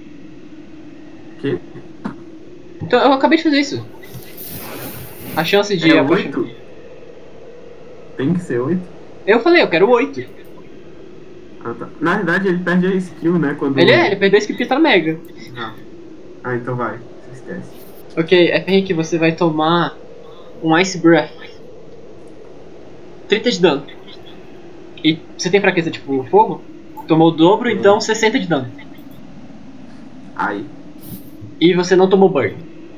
Que? Então eu acabei de fazer isso. A chance de É aproximar. oito? Tem que ser oito? Eu falei, eu quero oito. Ah, tá. Na verdade, ele perde a skill, né? Quando... Ele é, ele perdeu esse porque tá no Mega. Ah. ah, então vai. Você esquece. Ok, F Henrique, você vai tomar um Ice Breath. trinta de dano. E você tem fraqueza tipo fogo? Tomou o dobro, então sessenta de dano. Ai. E você não tomou burn.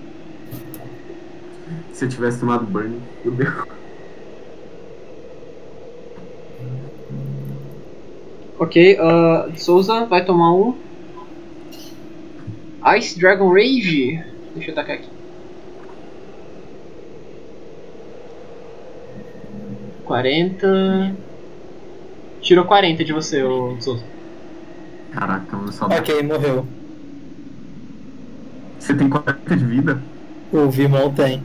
Se eu tivesse tomado burn, fudeu. Ok, uh, Souza vai tomar um Ice Dragon Rage. Deixa eu tacar aqui. quarenta. Tirou quarenta de você, ô Souza. Caraca, eu só... Ok, morreu. Você tem quarenta de vida? O Vimão tem.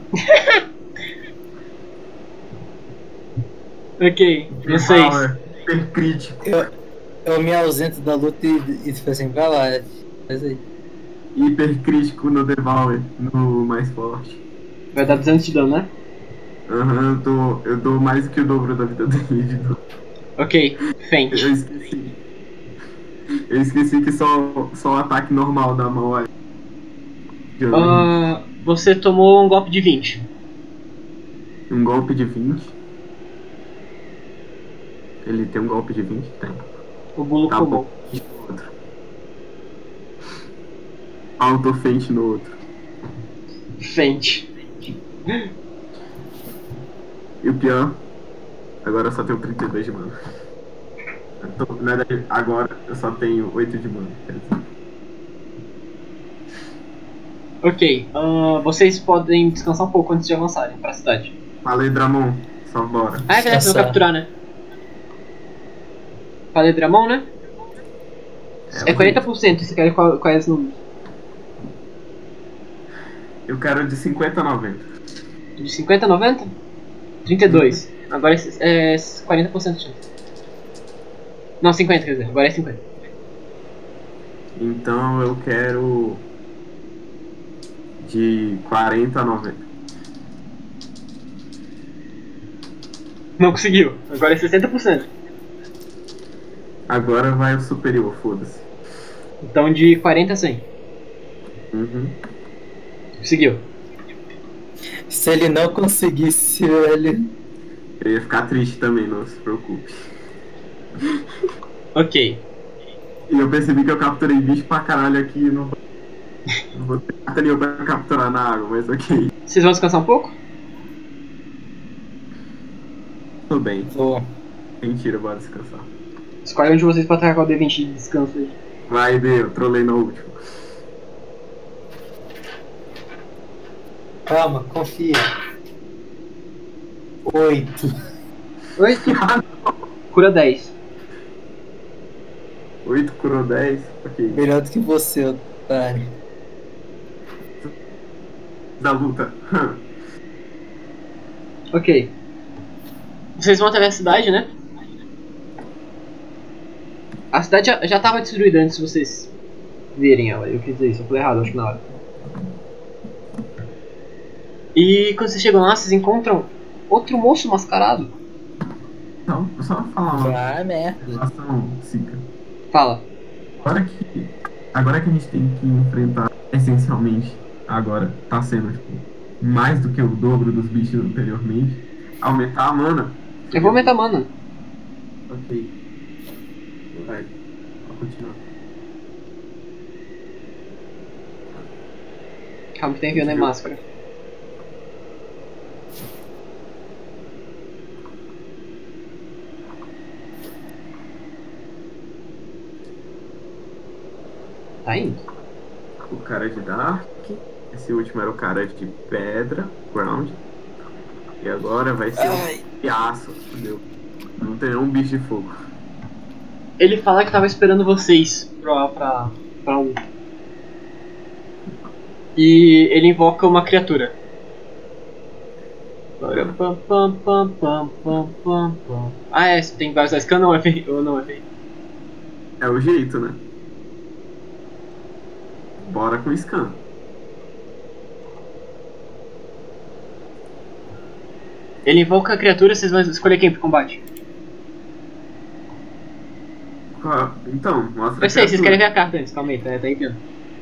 Ok, vocês. Super crítico. Eu, eu me ausento da luta e, e fico assim, vai lá. Faz aí. Hiper crítico no Devour, no mais forte. Vai dar duzentos de dano, né? Aham, eu, tô, eu dou mais do que o dobro da vida dele de dano. Ok, Faint. Eu esqueci. Eu esqueci que só, só o ataque normal da mão aí. Uh, você tomou um golpe de vinte. Um golpe de vinte. Ele tem um golpe de vinte? Tem. O bulo Tá ficou bom. bom. Outro. Auto feint no outro. Faint. E o pior, agora eu só tenho trinta e dois de mana. Eu tô, na verdade, agora eu só tenho oito de mana. Quer dizer. Ok, uh, vocês podem descansar um pouco antes de avançarem pra cidade. Falei, Dramon, só bora. Ah, é verdade, vocês vão Descansar. capturar, né? Falei Dramon, né? É quarenta por cento, você quer qual- quais números? Eu quero de cinquenta a noventa. De cinquenta a noventa? trinta e dois. Agora é, é quarenta por cento de chance. Não, cinquenta, quer dizer, agora é cinquenta. Então eu quero de quarenta a noventa. Não conseguiu, agora é sessenta por cento. Agora vai o superior, foda-se. Então de quarenta a cem. Uhum. Conseguiu. Se ele não conseguisse, ele. Eu ia ficar triste também, não se preocupe. Ok. E eu percebi que eu capturei bicho pra caralho aqui e não, não vou ter carta nenhuma pra capturar na água, mas ok. Vocês vão descansar um pouco? Tudo bem. Vou. Mentira, bora descansar. Escolhe um de vocês pra atacar o D vinte de descanso aí. Vai, D, eu trolei no último. Calma, confia. Oito. oito. Cura dez. oito curou dez, ok. Melhor do que você, otário. Da luta. Ok. Vocês vão até a cidade, né? A cidade já, já tava destruída antes de vocês verem ela. Eu quis dizer isso, eu falei errado, acho que na hora. E quando vocês chegam lá, vocês encontram outro moço mascarado. Então, eu só vou falar uma Ah, merda. situação, Sica. Fala. Agora que, agora que a gente tem que enfrentar, essencialmente, agora tá sendo tipo, mais do que o dobro dos bichos anteriormente, aumentar a mana. Eu vou aumentar a mana. Ok. Vai. Vou continuar. Calma que tem enviando em máscara. Tá indo. O cara de Dark. Esse último era o cara de pedra, ground. E agora vai ser Ai. um piaço, fudeu. Não tem nenhum bicho de fogo. Ele fala que tava esperando vocês pra, pra, pra um. E ele invoca uma criatura. Pam, pam, pam, pam, pam, pam, pam. Ah, é, tem vários da scan ou é F- ou não é F I? É o jeito, né? Bora com o scan. Ele invoca a criatura, vocês vão escolher quem pro combate. Qual, Então, mostra Eu sei, a vocês criatura. querem ver a carta antes, calma aí, tá, tá aí vendo.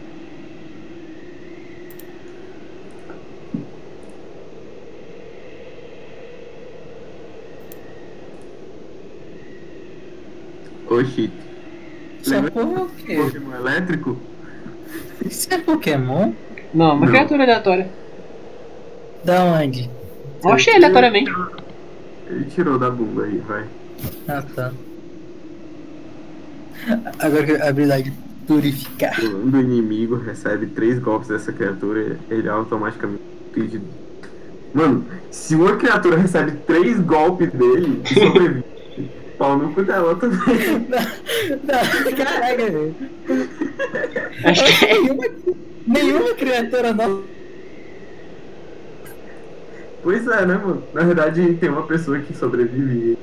Oxi. Essa Lembra porra é o do quê? Pokémon elétrico? Isso é Pokémon? Não, uma Não. criatura aleatória. Da onde? Eu achei aleatoriamente. Ele tirou da bunda aí, vai. Ah, tá. Agora que a habilidade purificar. Quando o inimigo recebe três golpes dessa criatura, ele automaticamente pede. Mano, se uma criatura recebe três golpes dele e sobrevive, pau no cu dela também. Não, caraca, velho. Acho que é. Nenhuma, nenhuma criatura não. Pois é, né, mano? Na verdade, tem uma pessoa que sobrevive.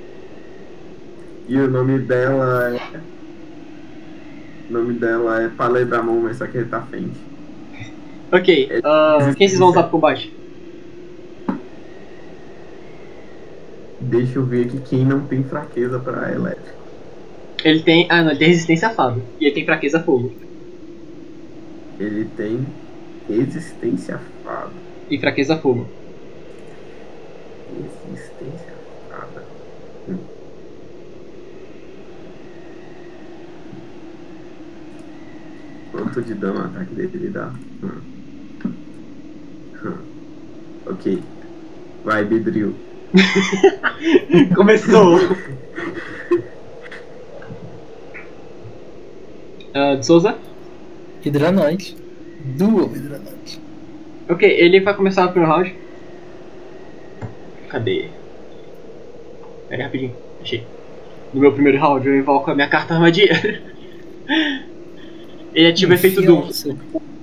E o nome dela é. O nome dela é Paledramon, mas só que ele tá frente. Ok, ah, quem vocês vão usar pro combate? Deixa eu ver aqui quem não tem fraqueza pra elétrico. Ele tem. Ah, não, ele tem resistência a fado. E ele tem fraqueza a fogo. Ele tem resistência a fada. E fraqueza a fogo. Resistência a fada. Hum. Quanto de dano o ataque dele dá? Hum. Hum. Ok. Vai, Bedril. Começou! Ah, de Souza? Hidranoide. Dual Hidranoide. Ok, ele vai começar o primeiro round. Cadê? Pera aí, rapidinho, achei. No meu primeiro round eu invoco a minha carta armadilha. Ele ativa o efeito Doom. Enfia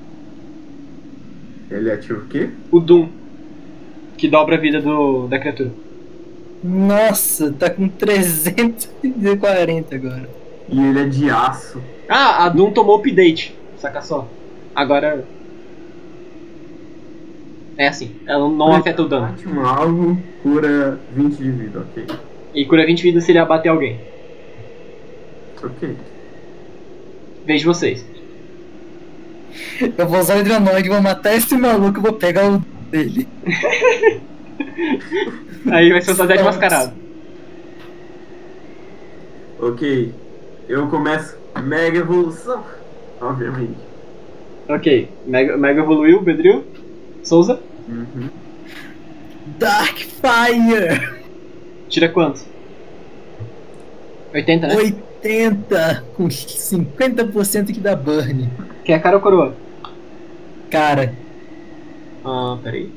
Ele ativa o quê? O Doom. Que dobra a vida do, da criatura. Nossa, tá com trezentos e quarenta agora. E ele é de aço. Ah, a Doom tomou update. Saca só. Agora. É assim, ela não afeta o dano. Bate um alvo, cura vinte de vida, ok. E cura vinte vidas se ele abater alguém. Ok. Vejo vocês. Eu vou usar o Hidranoide, vou matar esse maluco e vou pegar o dele. Aí vai ser o Sazé mascarado. Ok. Eu começo Mega Evolução. Obviamente. Ok, Mega, Mega evoluiu, Bedril. Souza. Uhum. Dark Fire! Tira quanto? oitenta, né? oitenta com cinquenta por cento que dá burn. Que é cara ou coroa? Cara, Ah, peraí.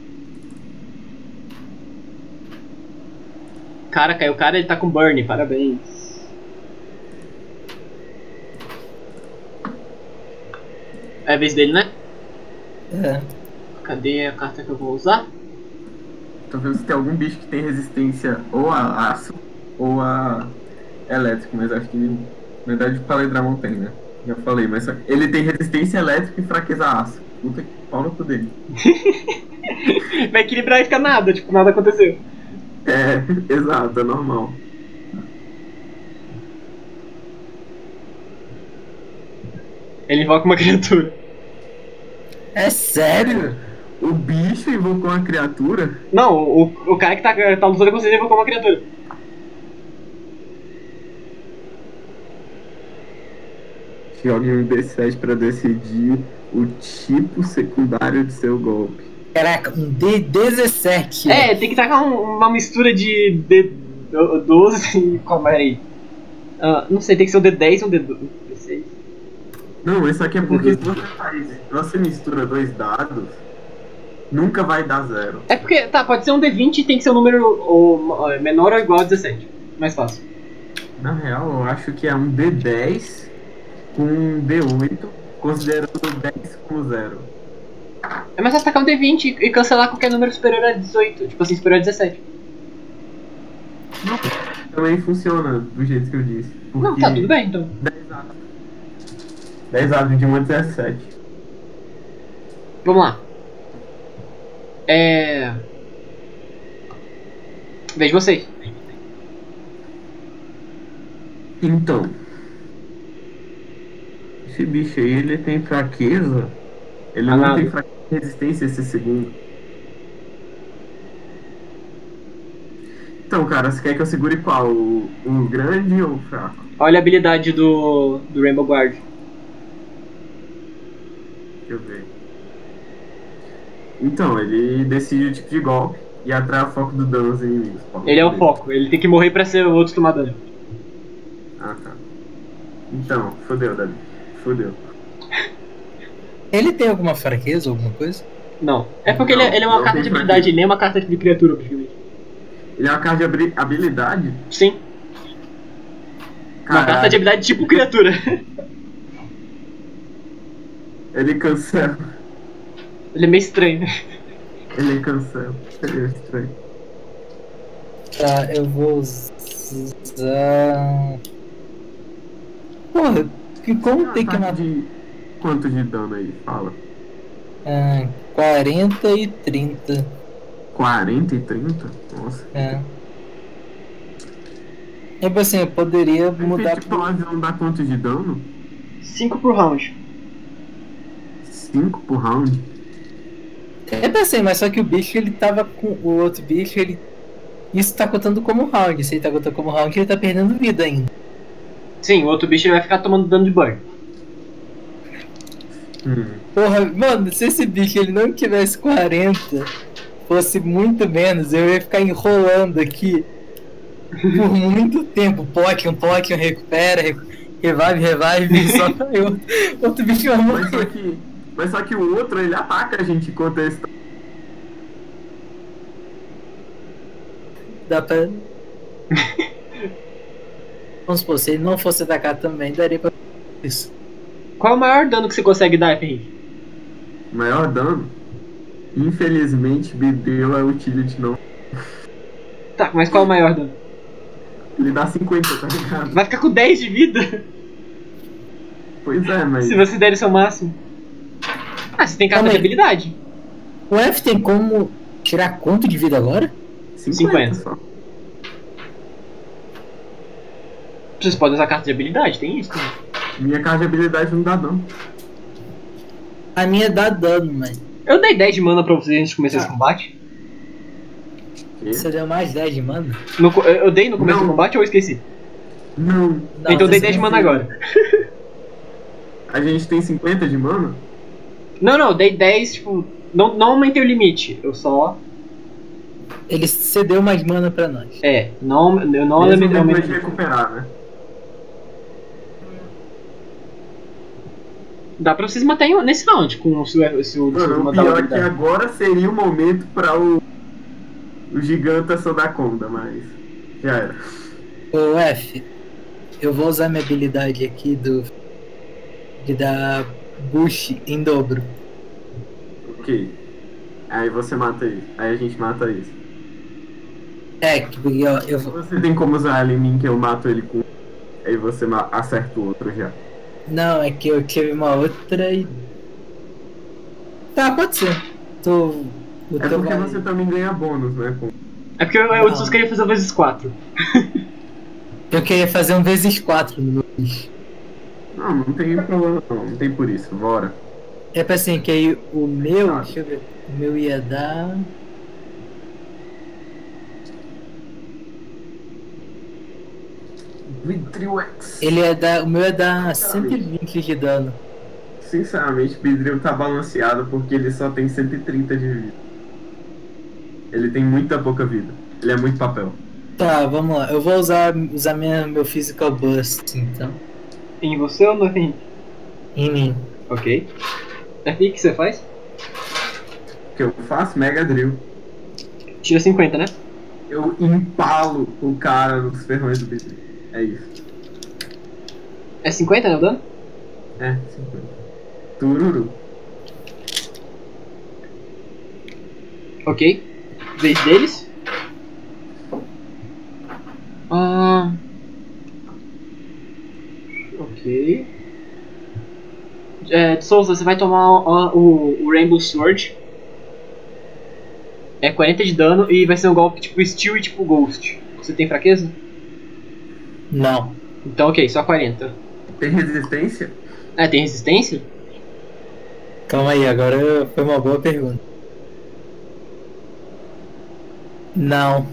Cara, caiu o cara, ele tá com burn, parabéns. É a vez dele, né? é. Cadê a carta que eu vou usar? Tô vendo se tem algum bicho que tem resistência ou a aço ou a elétrico, mas acho que na verdade o Paledramon tem, né? Já falei, mas só- ele tem resistência elétrica e fraqueza a aço. Puta que pau no cu dele. Vai equilibrar e fica nada, tipo, nada aconteceu. É, exato, é normal. Ele invoca uma criatura. É sério? O bicho invocou uma criatura? Não, o, o cara que tá, tá lutando com vocês invocou uma criatura. Jogue um D sete pra decidir o tipo secundário de seu golpe. Caraca, um D dezessete. É, tem que tacar um- uma mistura de D doze e. Como é aí? Ah, não sei, tem que ser um D dez ou um D seis. Não, isso aqui é porque se você faz, se você mistura dois dados, nunca vai dar zero. É porque, tá, pode ser um D vinte e tem que ser um número ou, menor ou igual a dezessete. Mais fácil. Na real, eu acho que é um D dez com um D oito, considerando dez como zero. É mais fácil tacar um D vinte e cancelar qualquer número superior a dezoito, tipo assim, superior a dezessete. Também funciona do jeito que eu disse. Porque Não, tá tudo bem, então. dez atos. dez atos de um a dezessete. Vamos lá. É. Vejo vocês. Então, Esse bicho aí, ele tem fraqueza. Ele Ah, não nada. tem fraqueza de resistência esse segundo. Então, cara, você quer que eu segure qual? O, o grande ou o fraco? Olha a habilidade do, do Rainbow Guard. Deixa eu ver. Então, ele decide o tipo de golpe e atrai o foco do dano dos inimigos. Ele é o foco, ele tem que morrer pra ser o outro tomar dano. Ah, tá. Então, fodeu, Davi. Fodeu. Ele tem alguma fraqueza, alguma coisa? Não. É porque Não, ele, é- ele é uma não carta tem de habilidade, fraqueza. ele nem é uma carta de criatura, praticamente. Ele é uma carta de habili- habilidade? Sim, uma carta Caralho, de habilidade tipo criatura. ele cancela. Ele é meio estranho. Ele cancela. Ele é estranho. Tá, eu vou usar. Porra, que como tem que Ataque matar? de... Quanto de dano aí? Fala. Ah, quarenta e trinta. quarenta e trinta? Nossa. É. Tipo assim, eu poderia mudar Tipo, pro. não dá quanto de dano? cinco por round. cinco por round? É pensei, mas só que o bicho ele tava com. O outro bicho, ele. Isso tá contando como round. Se ele tá contando como round, ele tá perdendo vida ainda. Sim, o outro bicho ele vai ficar tomando dano de burn. Hum. Porra, mano, se esse bicho ele não tivesse quarenta, fosse muito menos, eu ia ficar enrolando aqui por muito tempo. Pokémon, Pokémon, recupera, recu- revive, revive, só pra eu. Outro bicho vai Mas só morrer. que... Mas só que o outro, ele ataca a gente enquanto ele está... Dá pra. Vamos supor, se ele não fosse atacar também, daria pra. Isso. Qual é o maior dano que você consegue dar, F R? Maior dano? Infelizmente, Bideu é utility não. Tá, mas qual é o maior dano? Ele dá cinquenta, tá ligado? Vai ficar com dez de vida Pois é, mas... se você der o seu máximo. Ah, você tem carta Calma de aí. habilidade. O F tem como tirar quanto de vida agora? cinquenta. só. Vocês podem usar carta de habilidade, tem isso também. Minha carta de habilidade não dá dano. A minha dá dano, mas. Eu dei dez de mana pra vocês antes de começar Ah. esse combate. Quê? Você deu mais dez de mana? No co- eu eu dei no começo Não. do combate ou eu esqueci? Não. Não, então eu dei você dez de mana confia. agora. A gente tem cinquenta de mana? Não, não, eu dei dez, tipo. Não, não aumentei o limite. Eu só. Ele cedeu mais mana pra nós. É, não, eu não Mesmo aumentei. depois aumentei. de recuperar, né? Dá pra vocês matarem nesse round com o seu, se o Mano, o matar pior é que habilidade. agora seria o momento pra o... O giganta Sodaconda, mas... Já era. Ô F, eu vou usar minha habilidade aqui do. De dar Bush em dobro. Ok. Aí você mata isso. Aí a gente mata isso. É, que porque, ó, eu vou. Você tem como usar ele em mim que eu mato ele com... Aí você ma- acerta o outro já. Não, é que eu tive uma outra e. Tá, pode ser. Tô. O É teu porque vai- você também ganha bônus, né? Com... É porque eu, eu só queria fazer o vezes quatro. Eu queria fazer um vezes quatro no meu bicho. Não, não tem problema não. Não tem por isso. Bora. É pra assim, que aí o meu. Tá. Deixa eu ver. O meu ia dar. Vidril X. Ele ia dar. O meu ia dar cento e vinte de dano. Sinceramente, Vidril tá balanceado porque ele só tem cento e trinta de vida. Ele tem muita pouca vida. Ele é muito papel. Tá, vamos lá. Eu vou usar, usar minha, meu Physical Burst, então. Em você ou no F R? Em mim. Ok. F R, o que você faz? O que eu faço? Mega Drill. Tira cinquenta, né? Eu empalo o cara nos ferrões do Vidril. É isso. É cinquenta, né, o dano? É, cinquenta. Tururu. Ok. Vez deles. Ah. Ok. É, Souza, você vai tomar o, o, o Rainbow Sword. É quarenta de dano e vai ser um golpe tipo Steel e tipo Ghost. Você tem fraqueza? Não. Então ok, só quarenta. Tem resistência? É, tem resistência? Calma aí, agora foi uma boa pergunta. Não.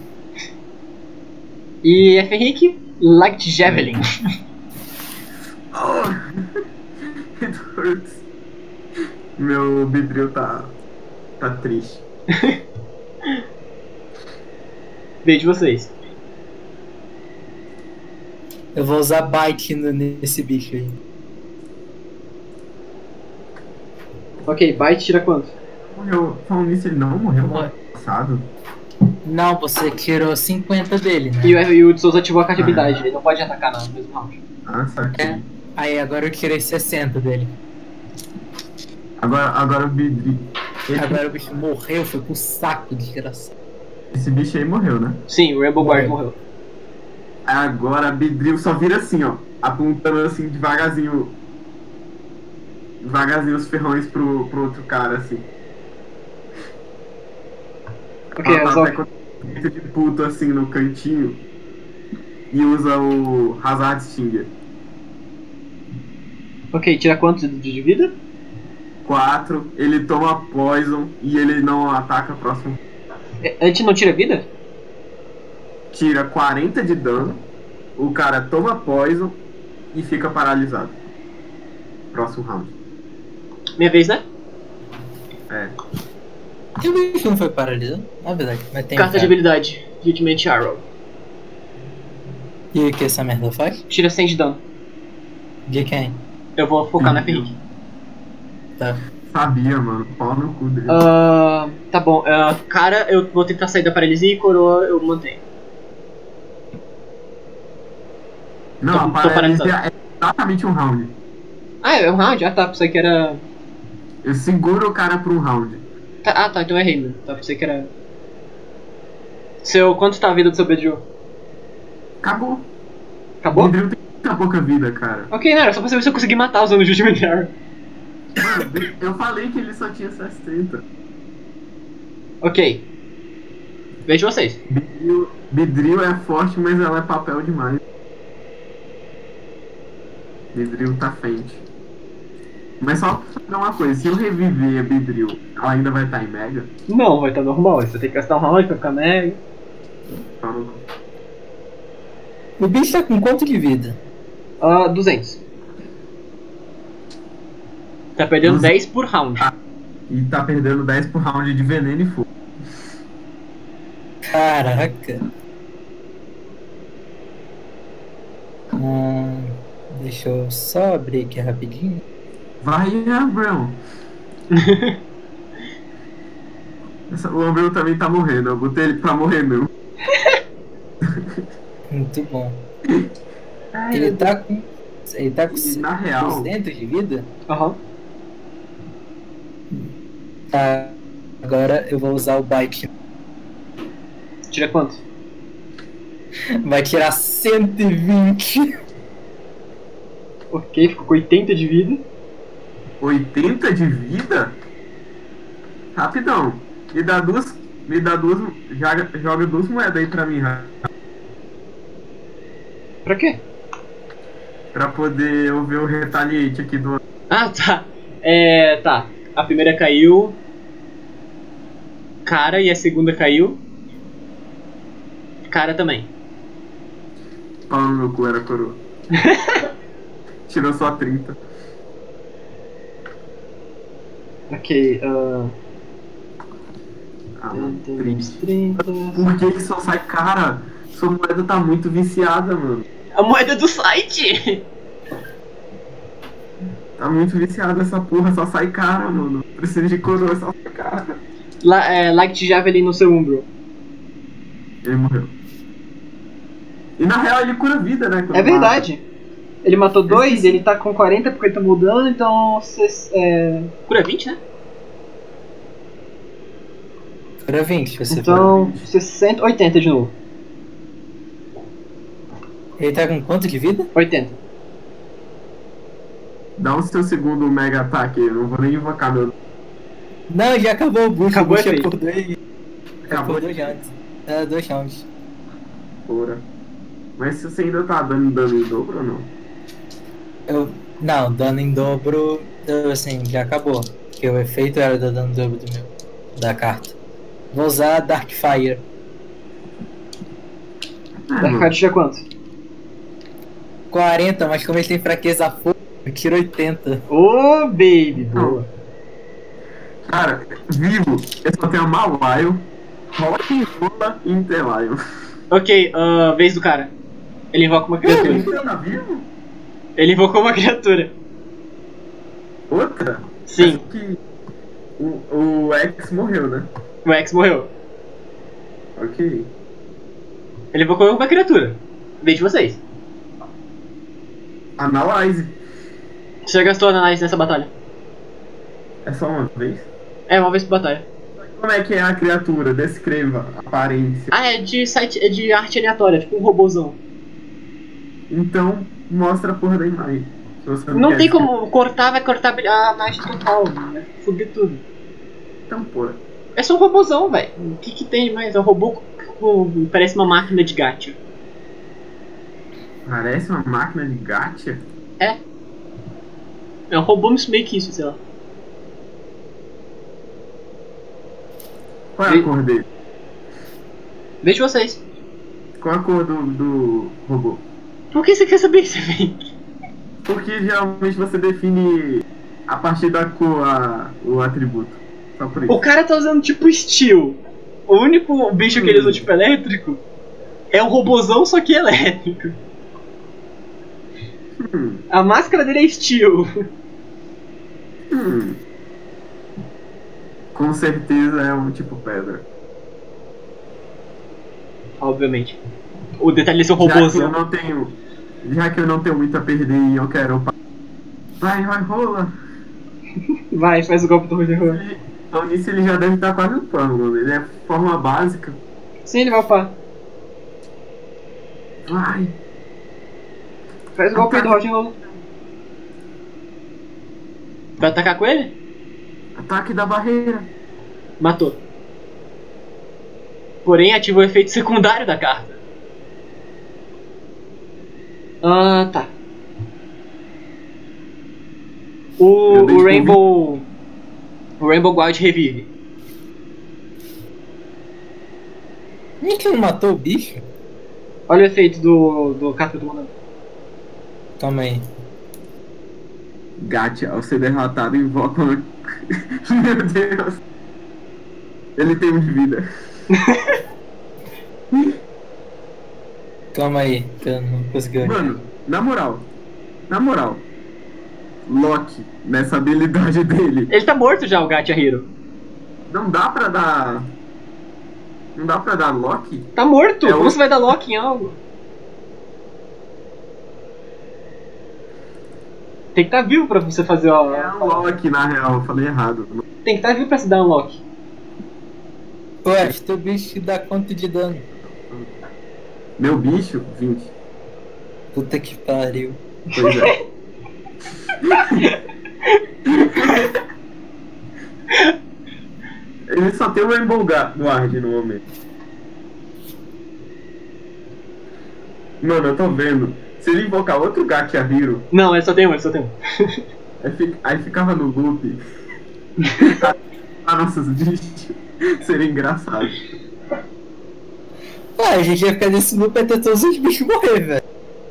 E F. Henrique, Light Javelin. Oh. It hurts. Meu Beedrill tá. tá triste. Vejo vocês. Eu vou usar bite no- nesse bicho aí. Ok, bite tira quanto? Morreu. Falando nisso, ele não morreu no Morre. ano passado. Não, você tirou cinquenta dele, né? E o, e o de Souza ativou a carta de habilidade, ele não pode atacar no mesmo round. Ah, saquei. É. Aí agora eu tirei sessenta dele. Agora, agora o Beedrill. Esse, Agora o bicho morreu, foi pro saco, desgraçado. esse bicho aí morreu, né? Sim, o Rainbow Guard Morreu. morreu. Agora a Beedrill só vira assim, ó. Apontando assim devagarzinho. Devagarzinho os ferrões pro, pro outro cara, assim. Ok, Ela eu tá só... até com jeito de puto assim no cantinho. E usa o Hazard Stinger. Ok, tira quanto de, de vida? quatro, ele toma poison e ele não ataca próximo. É, A gente não tira vida? Tira quarenta de dano, o cara toma poison e fica paralisado. Próximo round. Minha vez, né? É. E o bicho não foi paralisado? Na verdade, mas tem. Carta de cara. habilidade, Judgment Arrow. E o que essa merda faz? Tira cem de dano. De quem? Eu vou focar na F. Henrique. Tá. Sabia, mano. Pau no cu dele. Ah, tá bom, ah, cara, eu vou tentar sair da paralisia e coroa eu mantenho. não, tô- a tô paralisia paralisado. é exatamente um round. Ah, é um round? Ah tá, pensei que era. Eu seguro o cara por um round. Tá, ah tá, então eu errei, meu. Tá, pensei que era. Seu. Quanto tá a vida do seu Bedroom? Acabou. Acabou? Beedrill tem muita pouca vida, cara. Ok, não, era só pra saber se eu consegui matar usando o Judgment Arrow. Mano, eu falei que ele só tinha sessenta. Ok. Vejo vocês. Beedrill, Beedrill é forte, mas ela é papel demais. Beedrill tá frente. Mas só pra saber uma coisa, se eu reviver a Beedrill, ela ainda vai estar em Mega? Não, vai estar normal. Você tem que gastar um round pra ficar mega. Então, O bicho tá com quanto de vida? Ah, duzentos. Tá perdendo Duzentos. dez por round. e tá perdendo dez por round de veneno e fogo. Caraca. Hum, deixa eu só abrir aqui rapidinho. Vai, Ambrão! Essa- O Ambrão também tá morrendo, eu botei ele pra morrer mesmo. Muito bom. Ai, Ele meu tá com. Ele tá com E na real, duzentos de vida? Deus. Aham. Tá. Agora eu vou usar o bike. Tira quanto? Vai tirar cento e vinte. Ok, ficou com oitenta de vida. oitenta de vida? Rapidão. Me dá duas. Me dá duas. Joga, joga duas moedas aí pra mim, Ra- Pra quê? pra poder eu ver o retaliate aqui do. Ah, tá. É. Tá. A primeira caiu. Cara, e a segunda caiu. Cara também. Pau no meu cu, era coroa. Tirou só trinta. Ok, ah. Ah, mano, trinta, triste. trinta. Por que que só sai cara? Sua moeda tá muito viciada, mano. A moeda do site! Tá muito viciada essa porra, só sai cara, mano. Precisa de coroa, só sai cara. La, é, Light Javelin no seu umbro. Ele morreu. E na real ele cura vida, né? quando É verdade. Ele matou dois, esqueci. ele tá com quarenta porque ele tá mudando, então. Cês, é, cura vinte, né? Cura vinte, você Então, sessenta, oitenta de novo. for. Ele tá com quanto de vida? oitenta. mata. Dá o seu segundo mega ataque, eu não vou nem invocar meu. Não, já acabou o bucho. Acabou o bucho a três. acordou e. Acabou Acordou já antes. É, dois rounds. Porra. Mas se você ainda tá dando dano em dobro ou não? Eu, Não, dano em dobro, eu, assim, já acabou. Porque o efeito era do dano em dobro do meu, da carta. Vou usar Darkfire. Ah, Da mano. carta tira quanto? quarenta, mas como ele tem fraqueza a fogo, eu tiro oitenta. Ô, baby, boa. Cara, vivo, eu só tenho Malwaio, Rock Rola e Interlion. Ok, ah, vez do cara. Ele invoca uma criatura. Ele tá vivo? Ele invocou uma criatura. Outra? Sim, Acho que o, o X morreu, né? o X morreu. Ok. Ele invocou uma criatura. Vez de vocês. Analyze. Você já gastou análise nessa batalha? É só uma vez? É, uma vez por batalha. Como é que é a criatura? Descreva a aparência. Ah, é de site, é de arte aleatória, tipo um robôzão. Então, mostra a porra da imagem. Se você não Não quer tem descrever. como cortar, vai cortar a imagem total, né? Fuder tudo. Então, porra. É só um robôzão, velho. O que que tem mais? É um robô com, parece uma máquina de gacha. Parece uma máquina de gacha. É. É um robô meio que isso, sei lá. Qual é E- a cor dele? Vejo vocês. Qual a cor do, do robô? Por que você quer saber isso, velho? Porque geralmente você define a partir da cor a, o atributo. Só por isso. O cara tá usando tipo steel. O único bicho que ele usou tipo elétrico é um robôzão, só que elétrico. Hum, A máscara dele é steel. hum. Com certeza é um tipo pedra. Obviamente. O detalhe é ser um Já que eu robôzão. não tenho. Já que eu não tenho muito a perder e eu quero upar. Vai, vai, rola! Vai, faz o golpe do Roger. Ele- Então nisso ele já deve estar quase upando, mano. Ele é forma básica. Sim, ele vai upar. Vai! Faz o golpe aí do Roger Roll. Vai atacar com ele? Ataque da barreira. Matou. Porém, ativa o efeito secundário da carta. Ah, tá. O, Eu dei o Rainbow. O Rainbow Guard revive. Por que não matou o bicho? Olha o efeito do, do carta que eu tô mandando. Calma aí. Gacha, ao ser derrotado, invoca uma... Meu Deus! Ele tem um de vida. Calma aí, que eu não consegui olhar. Mano, na moral. Na moral. Loki, nessa habilidade dele, Ele tá morto já, o Gacha Hero. não dá pra dar... Não dá pra dar Loki? Tá morto! É Como o- você vai dar lock em algo? Tem que estar vivo pra você fazer ó. É um Loki, na real, eu falei errado. Tem que estar vivo pra se dar um lock. Ué, acho que teu bicho dá quanto de dano? Meu bicho, vinte. Puta que pariu. Pois é. Ele só tem o Rainbow Ga- Guard no momento. Mano, eu tô vendo. Se ele invocar outro Gacha Hero, Não, ele só tem um, ele só tem um. aí, fi- aí ficava no loop. Ah, nossos bichos. Seria engraçado. Ué, a gente ia ficar nesse loop até todos os bichos morrer, velho.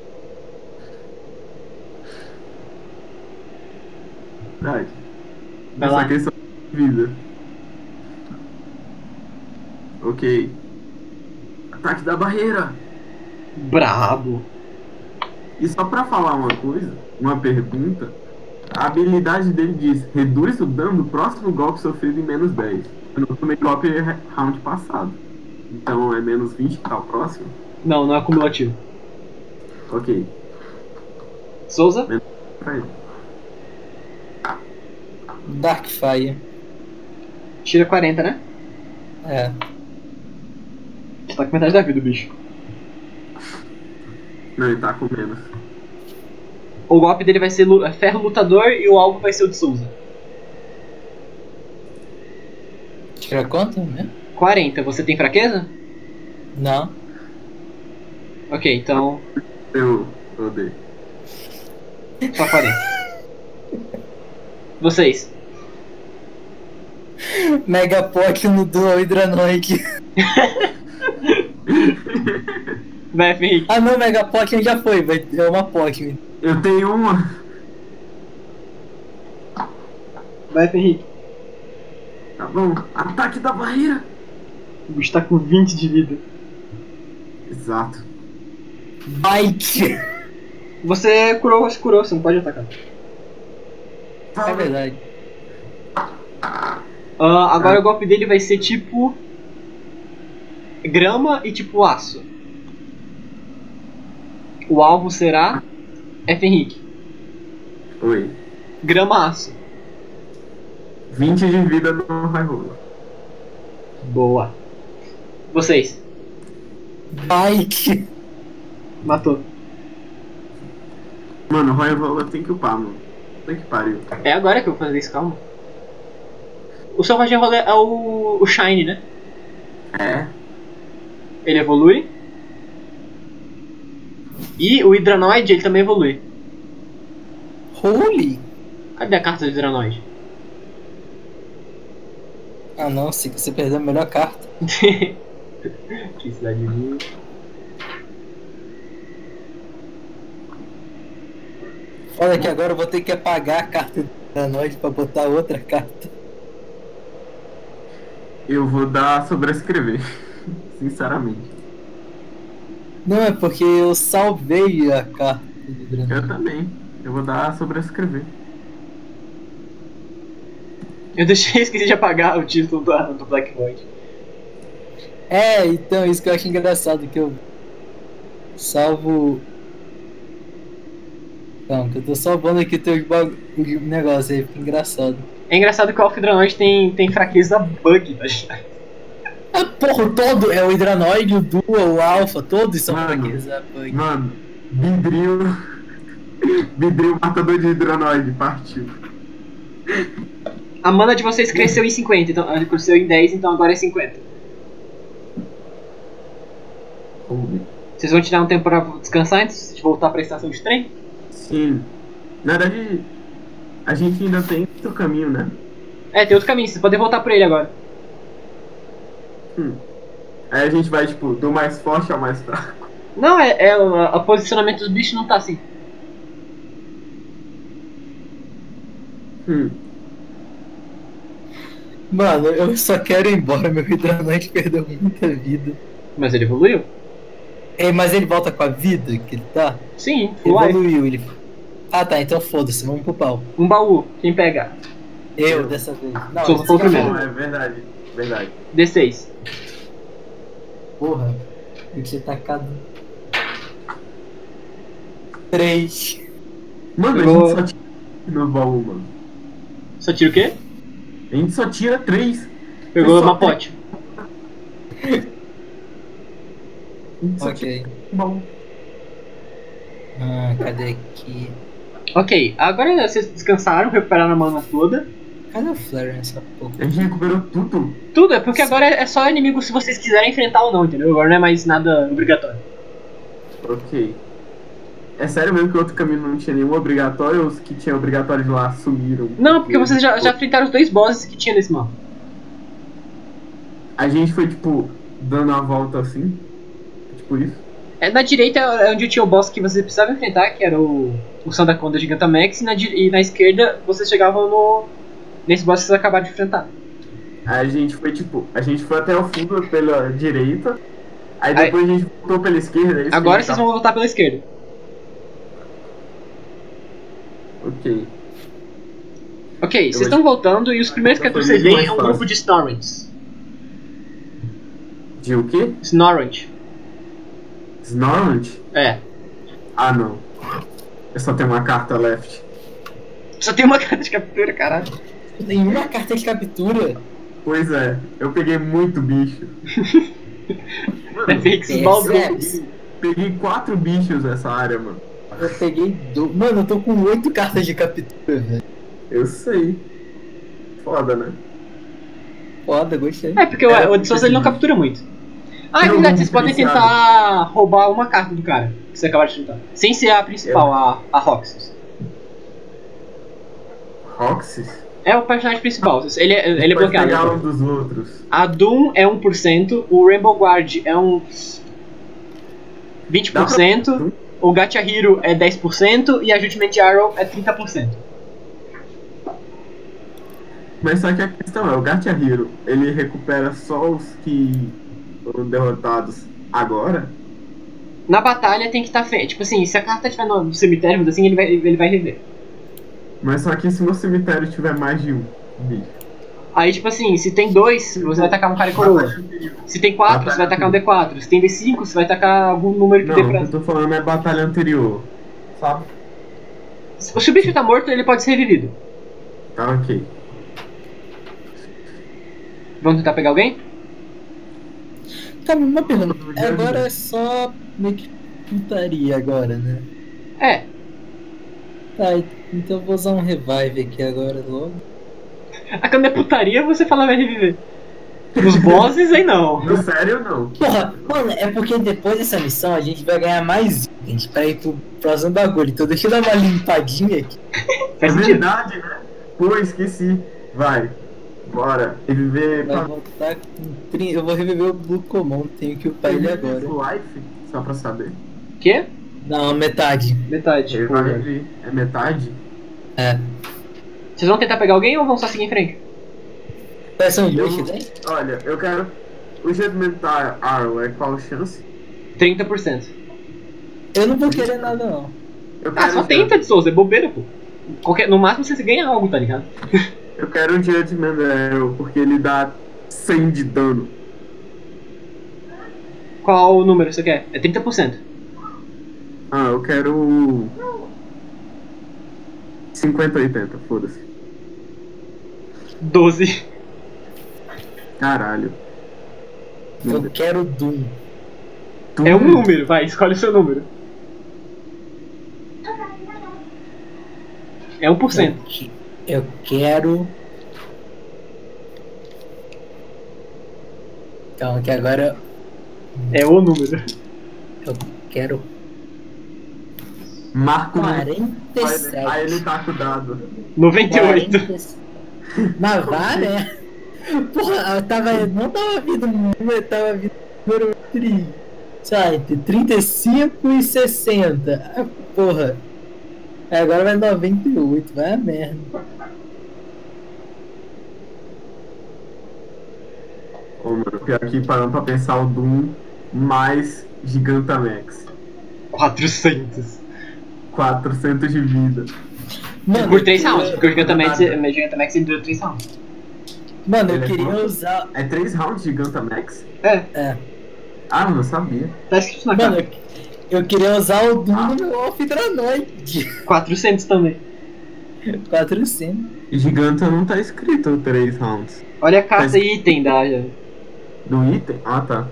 Verdade. Vai Essa lá. questão de vida. Ok. Ataque da barreira. Brabo. E só pra falar uma coisa, uma pergunta, a habilidade dele diz, reduz o dano do próximo golpe sofrido em menos dez. Eu não tomei golpe round passado. Então é menos vinte que tá o próximo? Não, não é acumulativo. Ok. Souza? Pra ele. Darkfire. Tira quarenta, né? É. Você tá com metade da vida, o bicho. Não, ele tá com menos. O golpe dele vai ser lu- é ferro lutador e o alvo vai ser o de Souza. Tira quanto mesmo? quarenta, você tem fraqueza? Não. Ok, então. Eu odeio. Só quarenta. Vocês. Mega Pokémon do Hydranoid. Vai, Henrique. Ah não, Mega Pokémon já foi, vai ter uma Pokémon. Eu tenho uma. Vai, Henrique. Tá bom. Ataque da barreira. O bicho tá com vinte de vida. Exato. Bike. Você curou, se curou, você não pode atacar. É verdade. Uh, agora o golpe dele vai ser tipo grama e tipo aço. O alvo será F. Henrique. Oi. Grama aço. vinte de vida no High Roller. Boa. Vocês. Bike. Matou. Mano, o Royal Roller tem que upar, mano. Tem que pariu. É agora que eu vou fazer isso, calma. O seu Roger Roller é o, o Shine, né? É. Ele evolui. E o Hydranoid, ele também evolui. Holy. Cadê a carta do Hydranoid? Ah não, se você perdeu a melhor carta. Que cidade linda. Olha que agora eu vou ter que apagar a carta da noite pra botar outra carta. Eu vou dar sobrescrever. Sinceramente. Não, é porque eu salvei a carta do Eu Hydranoid. também. Eu vou dar sobrescrever. Eu deixei, esqueci de apagar o título do, do Black Void. É, então, isso que eu acho engraçado, que eu salvo... Não, que eu tô salvando aqui o teu bag- o negócio aí, fica engraçado. É engraçado que o Hydranoid tem, tem fraqueza bug, tá ligado? Ah, porra, o todo é o Hydranoid, o Duo, o Alpha, todos são Mano. fraqueza bug. Mano, Vidril. Vidril, matador de Hidronoide, partiu. A mana de vocês cresceu em cinquenta, então ah, cresceu em dez, então agora é cinquenta. Vocês vão tirar um tempo pra descansar antes de voltar pra estação de trem? Sim. Na verdade, a gente ainda tem outro caminho, né? É, tem outro caminho, vocês podem voltar por ele agora. Hum. Aí a gente vai, tipo, do mais forte ao mais fraco. Não, é, é o a- o posicionamento dos bichos não tá assim. Hum. Mano, eu só quero ir embora, meu Hydranoid perdeu muita vida. Mas ele evoluiu? É, mas ele volta com a vida que ele tá? Sim, full life. Evoluiu, ele... Ah tá, então foda-se, vamos pro pau. Um baú, quem pega? Eu, dessa vez. Não, Sou você o quer primeiro. Não, falar? é verdade. Verdade. D seis. Porra, tem que ter tacado... Três. Mano, Pegou- a gente só tira no baú, mano. Só tira o quê? A gente só tira três. Pegou Só uma tem- pote. A gente só tira Ok. no baú. Ah, cadê aqui? Ok, agora vocês descansaram, recuperaram a mana toda. Cadê o Flare nessa porra? A gente recuperou tudo. Tudo, é porque agora é só inimigo se vocês quiserem enfrentar ou não, entendeu? Agora não é mais nada obrigatório. Ok. É sério mesmo que o outro caminho não tinha nenhum obrigatório ou os que tinham obrigatório de lá sumiram? Não, porque vocês já, já enfrentaram os dois bosses que tinha nesse mapa. A gente foi, tipo, dando a volta assim. Tipo isso. É, na direita é onde tinha o boss que vocês precisavam enfrentar, que era o, o Sandaconda Gigantamax, e na, di- e na esquerda vocês chegavam no nesse boss que vocês acabaram de enfrentar. Aí a gente foi, tipo, a gente foi até o fundo pela direita. Aí depois a gente voltou pela esquerda. é isso que Agora a gente vocês tá- vão voltar pela esquerda. Ok. Ok, vocês vou- estão voltando e os primeiros que Eu vou vocês fazer veem mais é um fácil. grupo de Snorrents. De o quê? Snorrent. Snorlant? É. Ah, não. Eu só tenho uma carta left. Só tem uma carta de captura, caralho. Tem uma carta de captura. Pois é, eu peguei muito bicho. É Fix É, Baldur. Zeus. Peguei quatro bichos nessa área, mano. Eu peguei do... Mano, eu tô com oito cartas de captura, velho. Eu sei. Foda, né? Foda, gostei. É, porque o, É, o de Souza ele não captura muito. Ah, é Não, verdade, não vocês podem diferenciado. tentar roubar uma carta do cara que você acabaram de chutar. Sem ser a principal, a, a Roxas. Oxys? É o personagem principal. Ele é, ele é Pode bloqueado. pegar um dos outros. A Doom é um por cento, o Rainbow Guard é uns vinte por cento, Dá pra- o Gacha Hero é dez por cento e a Judgment Arrow é trinta por cento. Mas só que a questão é, o Gacha Hero, ele recupera só os que foram derrotados agora? Na batalha tem que estar feio. Tipo assim, se a carta estiver no cemitério, assim, ele vai, ele vai rever. Mas só que se no cemitério tiver mais de um bicho. Aí, tipo assim, se tem dois, você vai tacar um cara e coroa. Se tem quatro, você vai tacar um D quatro. Se tem D cinco, você vai tacar algum número que Não, dê o que pra... eu tô falando é batalha anterior. Sabe? Se o bicho tá morto, ele pode ser revivido. Tá ok. Vamos tentar pegar alguém? Tá, uma pergunta. Agora é só meio que putaria agora, né? É. Tá, então eu vou usar um revive aqui agora logo. A quando é putaria, você fala vai reviver. Nos bosses, aí não. No sério, não. Porra, mano, é porque depois dessa missão a gente vai ganhar mais itens pra ir pro próximo bagulho. Então deixa eu dar uma limpadinha aqui. É Faz sentido. verdade, né? Pô, esqueci. Vai. Bora. Reviver... Vai voltar com trinta. Eu vou reviver o Blue Common, tenho que upar ele agora. Full life? Só pra saber. Quê? Não, metade. Metade. Ele Pô, vai velho. reviver. É metade? É. Vocês vão tentar pegar alguém ou vão só seguir em frente? Quais são os Eu- bichos, hein? Olha, eu quero... O Judgment Arrow é qual chance? trinta por cento. Eu não vou querer nada, não. Eu Ah, só o tenta de Souza, é bobeira, pô. Qualquer... No máximo você ganha algo, tá ligado? Eu quero o Judgment Arrow, porque ele dá cem de dano. Qual o número você quer? É trinta por cento. Ah, eu quero... o cinquenta oitenta, foda-se. doze. Caralho. Meu Eu Deus. quero Doom. Tu- É um número, vai, escolhe o seu número. É um por cento. Eu, que- eu quero. Calma, que agora É o número. eu quero Marco no- quarenta e Aí sete. aí ele tá com o dado. noventa e oito. quarenta e sete. Mas vai, né? Porra, eu tava, não tava vindo número, tava vindo número tri, sei lá, entre trinta e cinco e sessenta. Ah, porra. Aí agora vai noventa e oito, vai a merda. Ô, mano, pior que parando pra pensar o Doom mais Gigantamax. quatrocentos. quatrocentos de vida. Mano, Por três eu rounds, queria- porque o Gigantamax, o Gigantamax ele deu três rounds. Mano, eu Ele é queria quanto? usar. É três rounds de Gigantamax? É, É. Ah, eu não sabia. tá escrito na Mano, cara. eu, eu queria usar o Doom no meu Alfidranoid. quatrocentos também. quatrocentos. E Giganta não tá escrito três rounds. Olha a carta Mas- e item da... Do item? Ah, tá.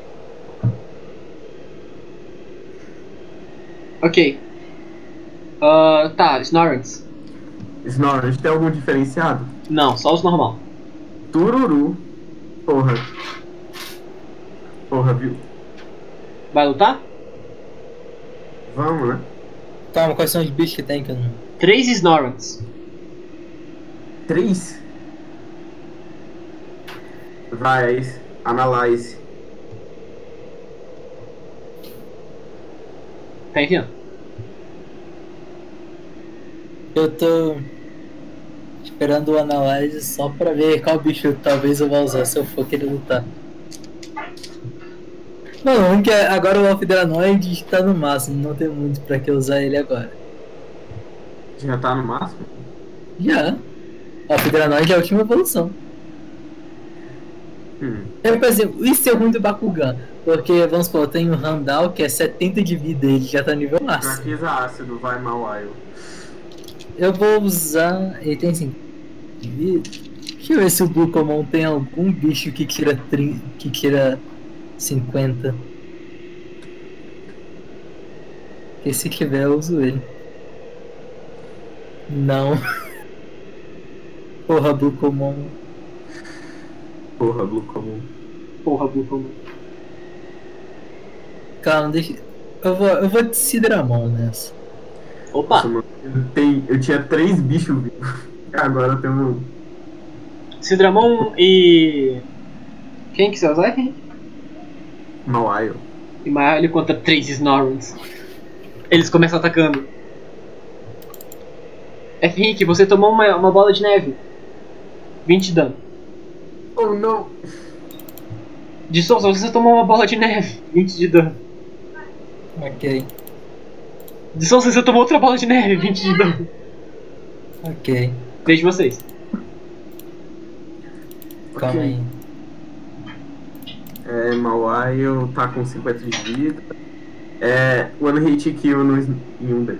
Ok. Ah, tá, Snorlax. Snorlax, tem algum diferenciado? Não, só os normal. Tururu. Porra. Porra, viu? Vai lutar? Vamos, né? Calma, quais são os bichos que tem que eu não. Três Snorlax. Três. Vai, analyze. Tá enfiando. Eu tô esperando o analyze só pra ver qual bicho talvez eu vá usar se eu for querer lutar. Não, um que é- agora o Alfidranoid está no máximo, não tem muito pra que usar ele agora. Já tá no máximo? Já. O Alfidranoid é a última evolução. Hum. Eu, por exemplo, isso é ruim do Bakugan, porque vamos supor, eu tenho o Randall que é setenta de vida, ele já tá nível máximo. Fraqueza ácido, vai Mawile. Eu vou usar. Ele tem cinco de vida. Deixa eu ver se o Blue Common tem algum bicho que tira trinta, que tira cinquenta. E se tiver, eu uso ele. Não. Porra, Blue Common. Porra, Blue Comum. Porra, Blue. Calma, deixa. Eu vou, eu vou de Sidramon nessa. Opa! Nossa, mano, eu, tenho, eu tinha três bichos vivos. Agora tem um. Sidramon e. Quem que você vai usar? Mawile. E Maia ele contra três Snorrons. Eles começam atacando. F. Henrique, você tomou uma, uma bola de neve. vinte de dano. Oh não! De Souza, você tomou uma bola de neve. vinte de dano. Ok, De Souza, você tomou outra bola de neve. vinte de dano. ok. Vejo vocês. Calma aí. É, Mawile tá com cinquenta de vida. É, One Hit Kill no, em um deles.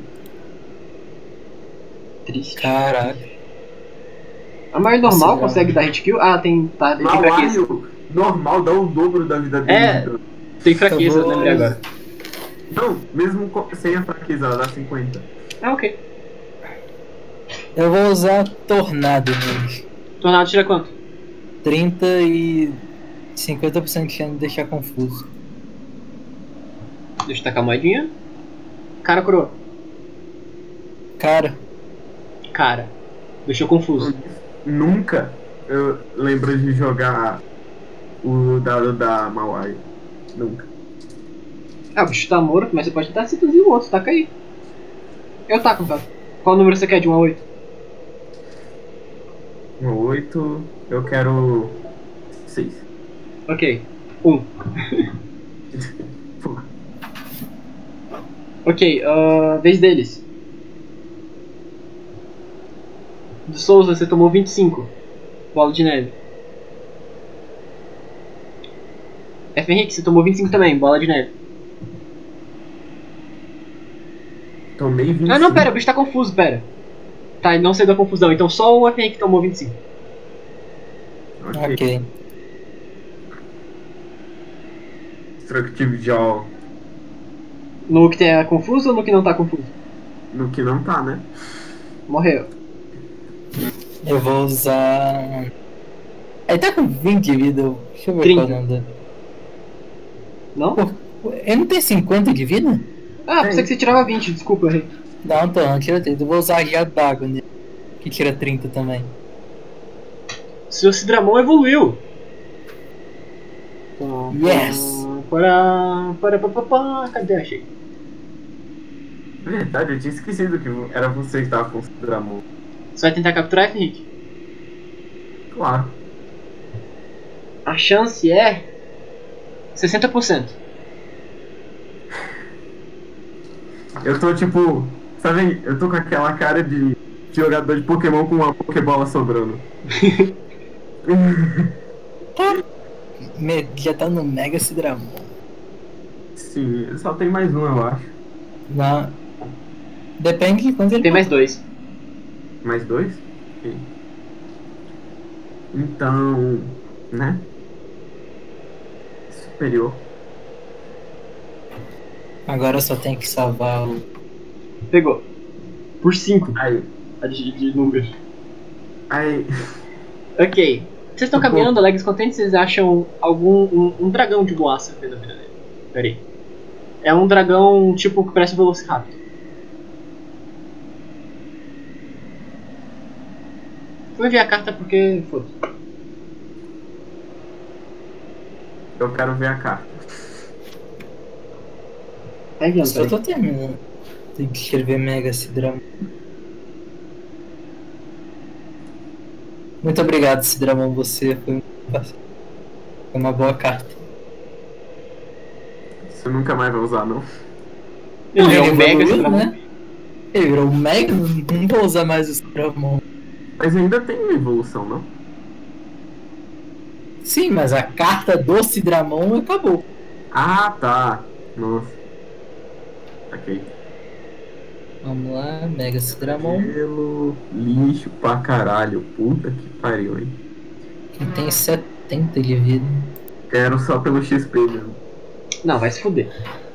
Triste. Caraca. A Maia normal Nossa, consegue dar hit kill? Ah, tem. Tá, tem fraqueza. Mawile normal dá o dobro da vida dele. É. então. Tem fraqueza, Eu vou- lembrei agora. Não, mesmo co- sem a fraqueza, ela dá cinquenta. Ah, ok. Eu vou usar Tornado nele. Tornado tira quanto? trinta e cinquenta por cento de chance de deixar confuso. Deixa eu tacar a moedinha. Cara, coroa. Cara, Cara. Deixou confuso. Nunca eu lembro de jogar o dado da Mawile. Nunca. Ah, o bicho tá morto, mas você pode tentar seduzir o outro, taca aí. Eu taco, cara. Qual número você quer de um a oito? Um oito, eu quero seis. Ok. um. Pô, Ok, uh, vez deles. De Souza, você tomou vinte e cinco. Bola de neve. F. Henrique, você tomou vinte e cinco também. Bola de neve. tomei vinte e cinco. Ah, não, pera, o bicho tá confuso, pera. Tá, ele não saiu da confusão, então só o F. Henrique tomou vinte e cinco. Ok. ok. Destructive Jaw. No que tá confuso ou no que não tá confuso? No que não tá, né? Morreu. Eu vou usar. Ele tá com vinte de vida. Deixa eu ver trinta. qual é o nome dele. Não? Pô, ele não tem cinquenta de vida? Ah, pensei que você tirava vinte, desculpa, errei. Não, tô, não tira trinta. Eu vou usar Jato d'Água nele. Que tira trinta também. Seu Sidramon evoluiu. Yes! Para, para, para, para, para, cadê? Achei. Verdade, eu tinha esquecido que era você que tava com o Dramon. Você vai tentar capturar, F. Henrique? Claro. A chance é sessenta por cento. Eu tô tipo. Sabe, eu tô com aquela cara de jogador de Pokémon com uma Pokébola sobrando. Me- Já tá no Mega Sidramon. Sim, só tem mais um, eu acho. Não. Depende de quanto ele Tem mais dois. Mais dois? Ok. Então. Né? Superior. Agora só tem que salvar o. Pegou. Por cinco. Aí. A de, de números. Aí. Ok. Vocês estão Tá bom. caminhando, alegres contentes, vocês acham algum. Um, um dragão de boaça na vida dele. Pera aí. É um dragão tipo que parece um Velociraptor. Vou enviar a carta porque. Foda-se. Eu quero ver a carta. Tá enviando, Só peraí. tô terminando. Tem que escrever Mega Sidramon. Muito obrigado, Sidramon. Você foi, um... foi uma boa carta. Você nunca mais vai usar, não. Ele é um mega evoluiu, Sidramon. né? Ele virou um Mega, não vou usar mais o Sidramon. Mas ainda tem uma evolução, não? Sim, mas a carta do Sidramon acabou. Ah, tá. Nossa. Ok. Vamos lá, Mega Sidramon. Gelo, lixo pra caralho. Puta que pariu, hein? Que tem setenta de vida. Quero só pelo X P mesmo. Não, vai se fuder.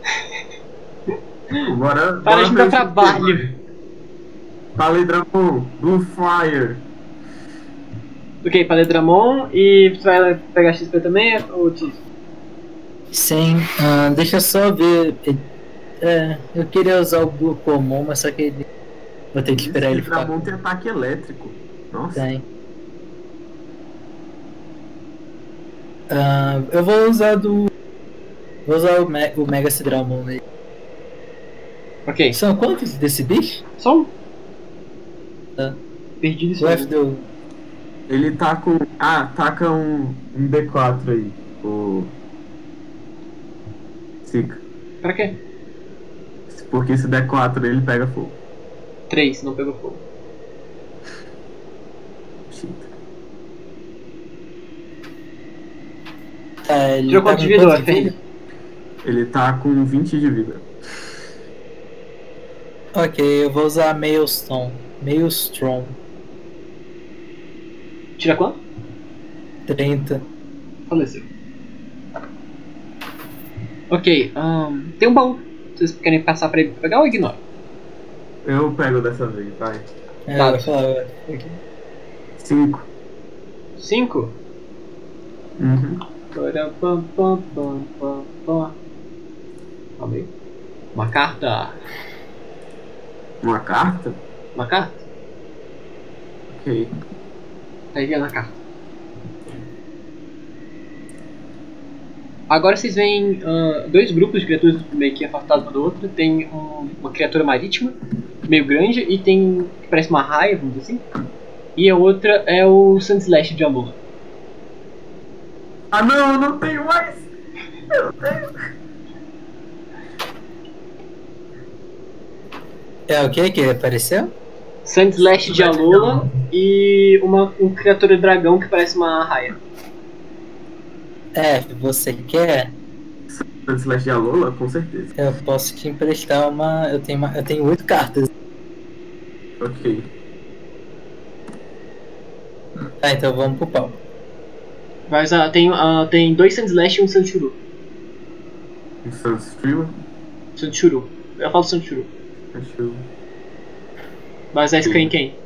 Bora, Para bora de me ver dar o X P, trabalho. vai. Fala aí, Dramon. Blue Fire. Ok, Paledramon e você vai pegar X P também ou X? Sim, ah, deixa eu só ver. É, eu queria usar o Blue Comum, mas só que ele. Vou ter que esperar ele Esse ficar. Dramon tem ataque elétrico. Nossa. Tem. Ah, eu vou usar do. Vou usar o, Me o Mega Sidramon aí. Ok. São quantos desse bicho? Só um. Tá. Perdido isso. O F deu. Ele tá com. Ah, taca um, um D quatro aí. O. Sica. Pra quê? Porque se der quatro ele pega fogo. Três, não pegou fogo. Shit. Tá, ele Tirou tá quanto de com vida, quanto F R? Ele tá com vinte de vida. Ok, eu vou usar Maelstone. Maelstrom. Tira quanto? trinta. Faleceu. Ok, ahn, tem um baú. Vocês querem passar pra ele pegar ou ignora? Eu pego dessa vez, vai. É, Tá. eu vou falar. Ok. Cinco. Cinco. Uhum. Pam, pam, pam, pam, pam, pam. Calma aí. Uma carta. Uma carta? Uma carta? Ok. Tá aí vendo a carta. Agora vocês veem ah, dois grupos de criaturas meio que afastados um do outro. Tem um- uma criatura marítima, meio grande, e tem que parece uma raia, vamos dizer assim. E a outra é o Sandslash de Alula. Ah não, eu não tenho mais! Eu não tenho! É o que que apareceu? Sandslash de Alola e uma um criatura dragão que parece uma raia. É, você quer? Slash de Alola, com certeza. Eu posso te emprestar uma. Eu tenho, uma... eu tenho oito cartas. Ok. Tá, então vamos pro pau. Vai usar, tem, ah, tem dois Sandslash e um Sandshuru. Um Sunstream. Sandshuru. Eu falo Sandshuru. Acho. Vai usar Scan em quem?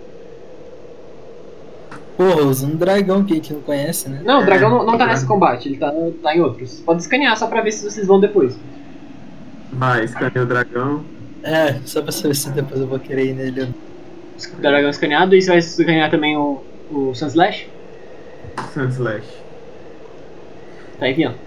Porra, usa um dragão que a gente não conhece, né? Não, o É, dragão não, não tá é. nesse combate, ele tá, tá em outros. Pode escanear só pra ver se vocês vão depois. Vai, escaneia o dragão. É, só pra saber se depois eu vou querer ir nele. O dragão escaneado e você vai escanear também o, o Sandslash? Sunslash. Tá aí vindo.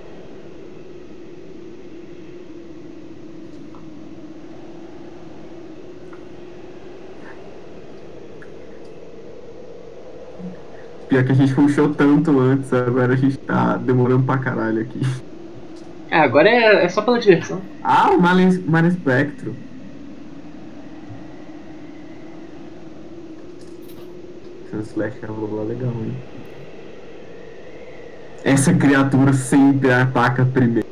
Pior que a gente puxou tanto antes, agora a gente tá demorando pra caralho aqui. É, agora é, é só pela diversão. Ah, o Malen Malen Spectro. Sunslash é um lugar legal, hein? Essa criatura sempre ataca primeiro.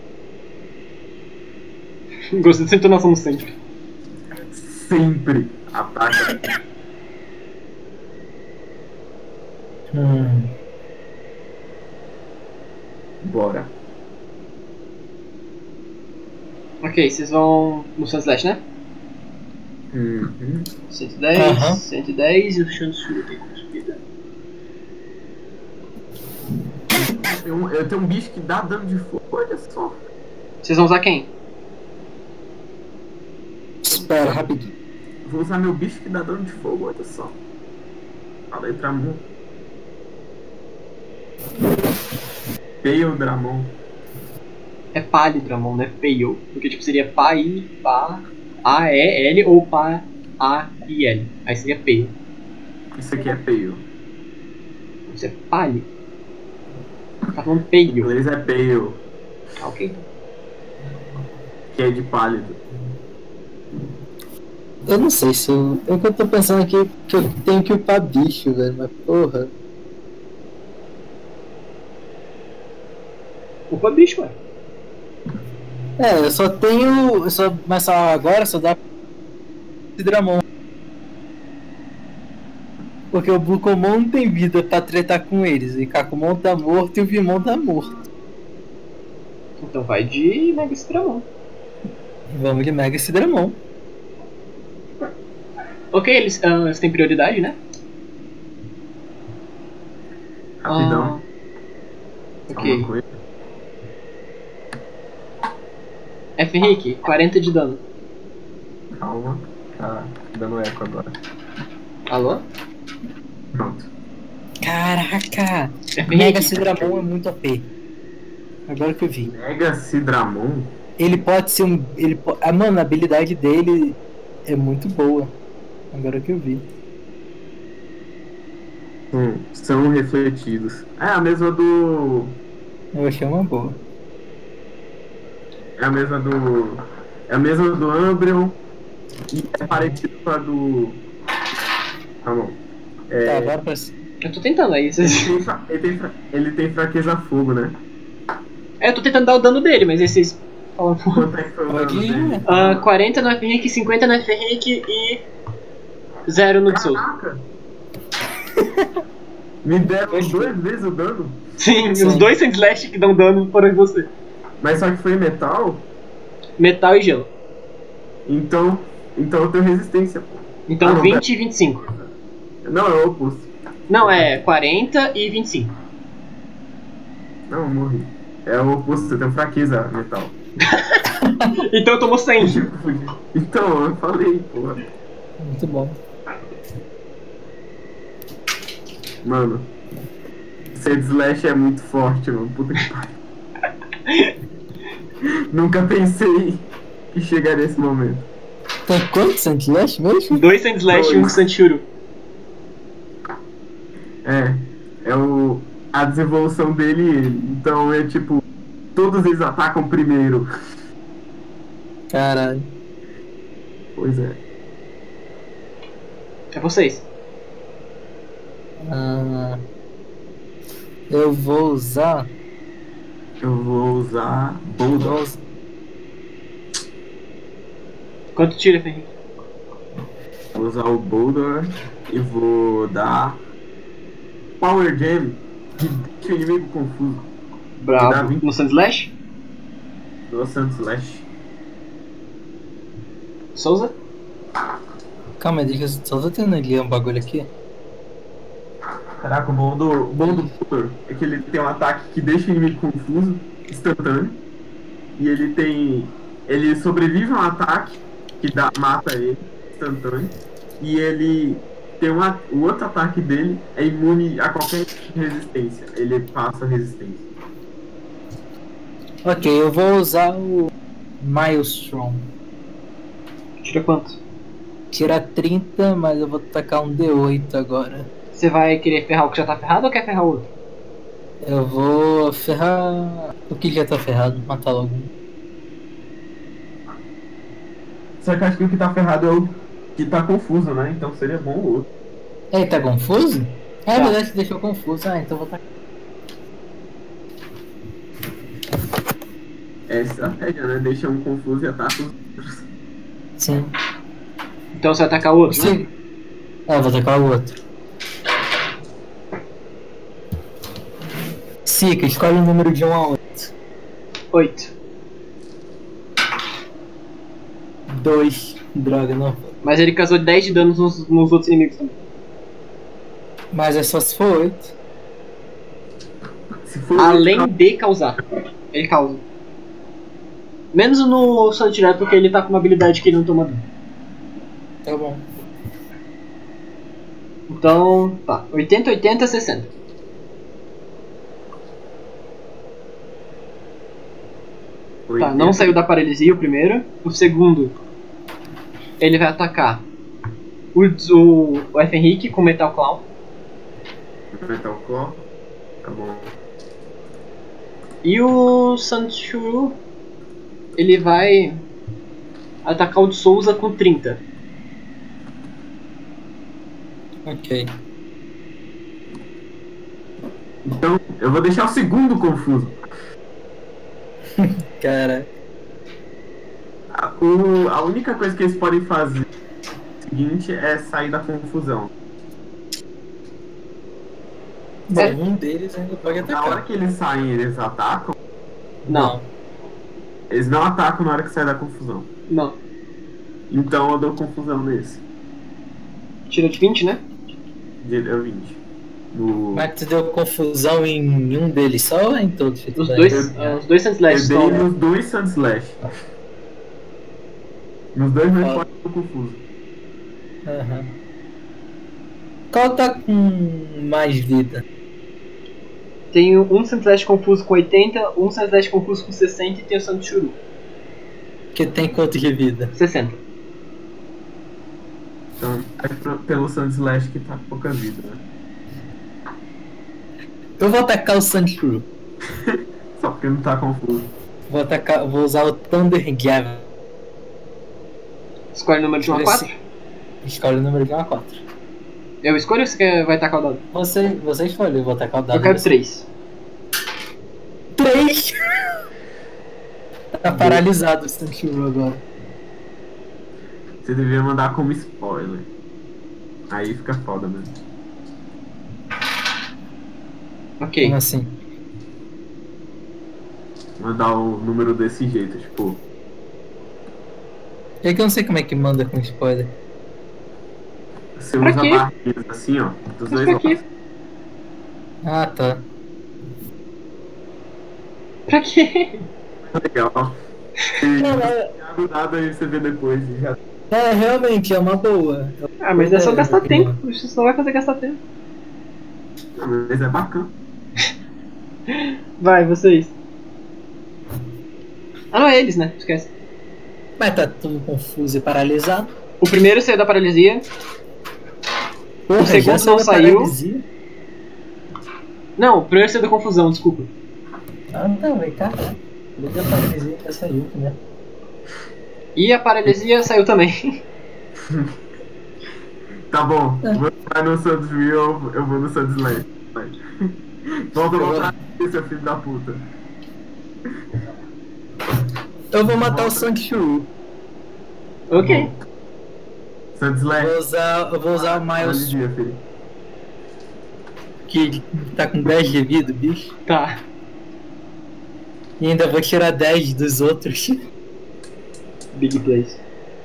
Gostei dessa entonação sempre. Sempre ataca. Hum. Bora. Ok, vocês vão no Sandslash, né? Uhum. cento e dez, Aham. cento e dez e o Sandshuru tem quanto de vida? Eu, eu tenho um bicho que dá dano de fogo, olha só. Vocês vão usar quem? Espera, rapidinho. Vou usar meu bicho que dá dano de fogo, olha só. A letra M. Pale Dramon. É Palidramon, né? Pale. Porque tipo seria Pai, Pá, A, E, L ou Pá, A e L. Aí seria Pale. Isso aqui é Pale. Isso é Pali. Tá falando Em Pale. inglês é Pale, Ah, ok. que é de pálido. Eu não sei se eu. É que eu tô pensando aqui que eu tenho que upar bicho, velho, mas porra. Opa, bicho, ué. É, eu só tenho. Eu só, mas só agora só dá Sidramon. Porque o Blucomon não tem vida pra tretar com eles. E Kakumon tá morto e o Vimon tá morto. Então vai de Mega Sidramon. Vamos de Mega Sidramon. Ok, eles, ah, eles têm prioridade, né? Rapidão. Ah, Só ok. uma coisa. F. Henrique, quarenta de dano. Calma. Tá dando eco agora. Alô? Pronto. Caraca! É bem Mega aqui. Sidramon é muito O P. Agora que eu vi. Mega Sidramon? Ele pode ser um. Ele po... Ah, mano, a habilidade dele é muito boa. Agora que eu vi. Hum, são refletidos. É a mesma do. Eu achei uma boa. É a mesma do. É a mesma do Umbreon. E é parecido com a do. Tá bom. É, Tá, bora pra cima. Eu tô tentando aí. ele, Vocês... tem fra- ele, tem fra- ele tem fraqueza a fogo, né? É, eu tô tentando dar o dano dele, mas aí vocês falam. Quanto é que foi o Pode dano ir, dele? né? Ah, quarenta no F-Rank, cinquenta no F-Rank e zero no de Souza. Caraca! Me deram duas vezes o dano? Sim, Sim. os dois Sand Slash que dão dano foram em você. Mas só que foi metal? Metal e gelo. Então. Então eu tenho resistência, pô. Então Ah, não, vinte e vinte e cinco. Não, é o oposto. Não, é quarenta e vinte e cinco. Não, eu morri. É o oposto, eu tenho fraqueza metal. Então eu tomo cem. Então, eu falei, porra. Muito bom. Mano, Sand Slash é muito forte, mano. Puta que pariu. Nunca pensei que chegaria esse momento. Tem quantos Sandslash mesmo? Dois Sand Slash e um Dois. Sandshuru. É, é o, a desevolução dele e ele. Então é tipo, todos eles atacam primeiro. Caralho. Pois é. É vocês. Ah, eu vou usar. Eu vou usar Vou Boulder. usar Quanto tira, F-Rank? Vou usar o Boulder e vou dar Power Jam que deixa o inimigo confuso. Dá Bravo. vinte. No Sand Slash? Do Sand Slash. Souza? Calma aí, deixa eu só tô tentando ler um bagulho aqui. Caraca, o bom do, o bom do Boulder é que ele tem um ataque que deixa o inimigo confuso, instantâneo. E ele tem. Ele sobrevive a um ataque que dá, mata ele, instantâneo. E ele tem uma, o outro ataque dele é imune a qualquer resistência. Ele passa resistência. Ok, eu vou usar o Maelstrom. Tira quanto? Tira trinta, mas eu vou tacar um D oito agora. Você vai querer ferrar o que já tá ferrado ou quer ferrar o outro? Eu vou ferrar o que já tá ferrado, matar logo. Só que acho que o que tá ferrado é o que tá confuso, né? Então seria bom o outro. Ei, tá confuso? É Tá. verdade, deixou confuso. Ah, então vou tacar. É estratégia, né? Deixa um confuso e ataca os outros. Sim. Então você vai atacar o outro, né? Sim. Ah, vou tacar o outro. Sica, escolhe o número de um a oito. oito. dois. Droga, não. Mas ele causou dez de danos nos, nos outros inimigos também. Mas é só se for oito. Se for Além de causar. Ele causa. Menos no Solid Direto, porque ele tá com uma habilidade que ele não toma dano. Tá bom. Então, tá. oitenta, oitenta, sessenta. Tá, não saiu da paralisia o primeiro. O segundo, ele vai atacar o, o, o F. Henrique com Metal Claw. Metal Claw. Tá bom. E o Sandshuru, ele vai atacar o de Souza com trinta. Ok. Então, eu vou deixar o segundo confuso. Cara. A, o, a única coisa que eles podem fazer é o seguinte é sair da confusão. Bom, É. um deles ainda pode Na hora atacar. que eles saem, eles atacam. Não, Eles não atacam na hora que sai da confusão. não. Então eu dou confusão nesse. Tira de vinte, né? De eu vinte. No... Mas tu deu confusão em um deles só ou em todos? Os dois, Eu- é, os dois Sand Eu Slash dei estão. nos dois Sand Slash. Nos dois meus Ah. pode ser confuso. Aham. Qual tá com mais vida? Tem um Sunslash confuso com oitenta, um Sunslash confuso com sessenta e tem o Sandshuru. Que tem quanto de vida? sessenta. Então, é pro- pelo Sandslash que tá com pouca vida, né? Eu vou atacar o Sandshrew. Só porque não tá confuso. Vou atacar, vou usar o Thunder Gavel. Escolhe o número de um a Deixa eu quatro. ver Escolhe o número de um a quatro. Eu escolho ou você quer, vai tacar o dado? Você, você escolheu, eu vou atacar o dado. Eu quero de você. três. Três! Tá paralisado o Sandshrew agora. Você deveria mandar como spoiler. Aí fica foda mesmo. Ok. Como assim? Mandar o número desse jeito, tipo. É que eu não sei como é que manda com spoiler. Você Pra usa quê? barrinhas assim, ó. Dos Mas dois pra quê? lados. Ah, tá. Pra quê? Legal. Não, mas- E abre o dado aí você vê depois. e Já... É, realmente, é uma boa. Ah, mas é só É, gastar é, tempo. Isso só vai fazer gastar tempo. Não, mas é bacana. Vai, vocês. Ah, não é eles, né? Esquece. Mas tá tudo confuso e paralisado. O primeiro saiu da paralisia. Porra, segundo já saiu não da saiu. paralisia? Não, o primeiro saiu da confusão, desculpa. Ah, não, velho, caralho. Desde a paralisia já saiu, né? E a paralisia saiu também. Tá bom. É. Você vai no Sandrew, eu vou no Sandslash. Vai. Volta Eu lá pra seu filho da puta. Eu vou matar o Sandshrew. Ok. Sandslash. Vou usar, eu vou usar o Miles, Paralisia, filho. que tá com dez de vida, bicho. Tá. E ainda vou tirar dez dos outros. Big plays.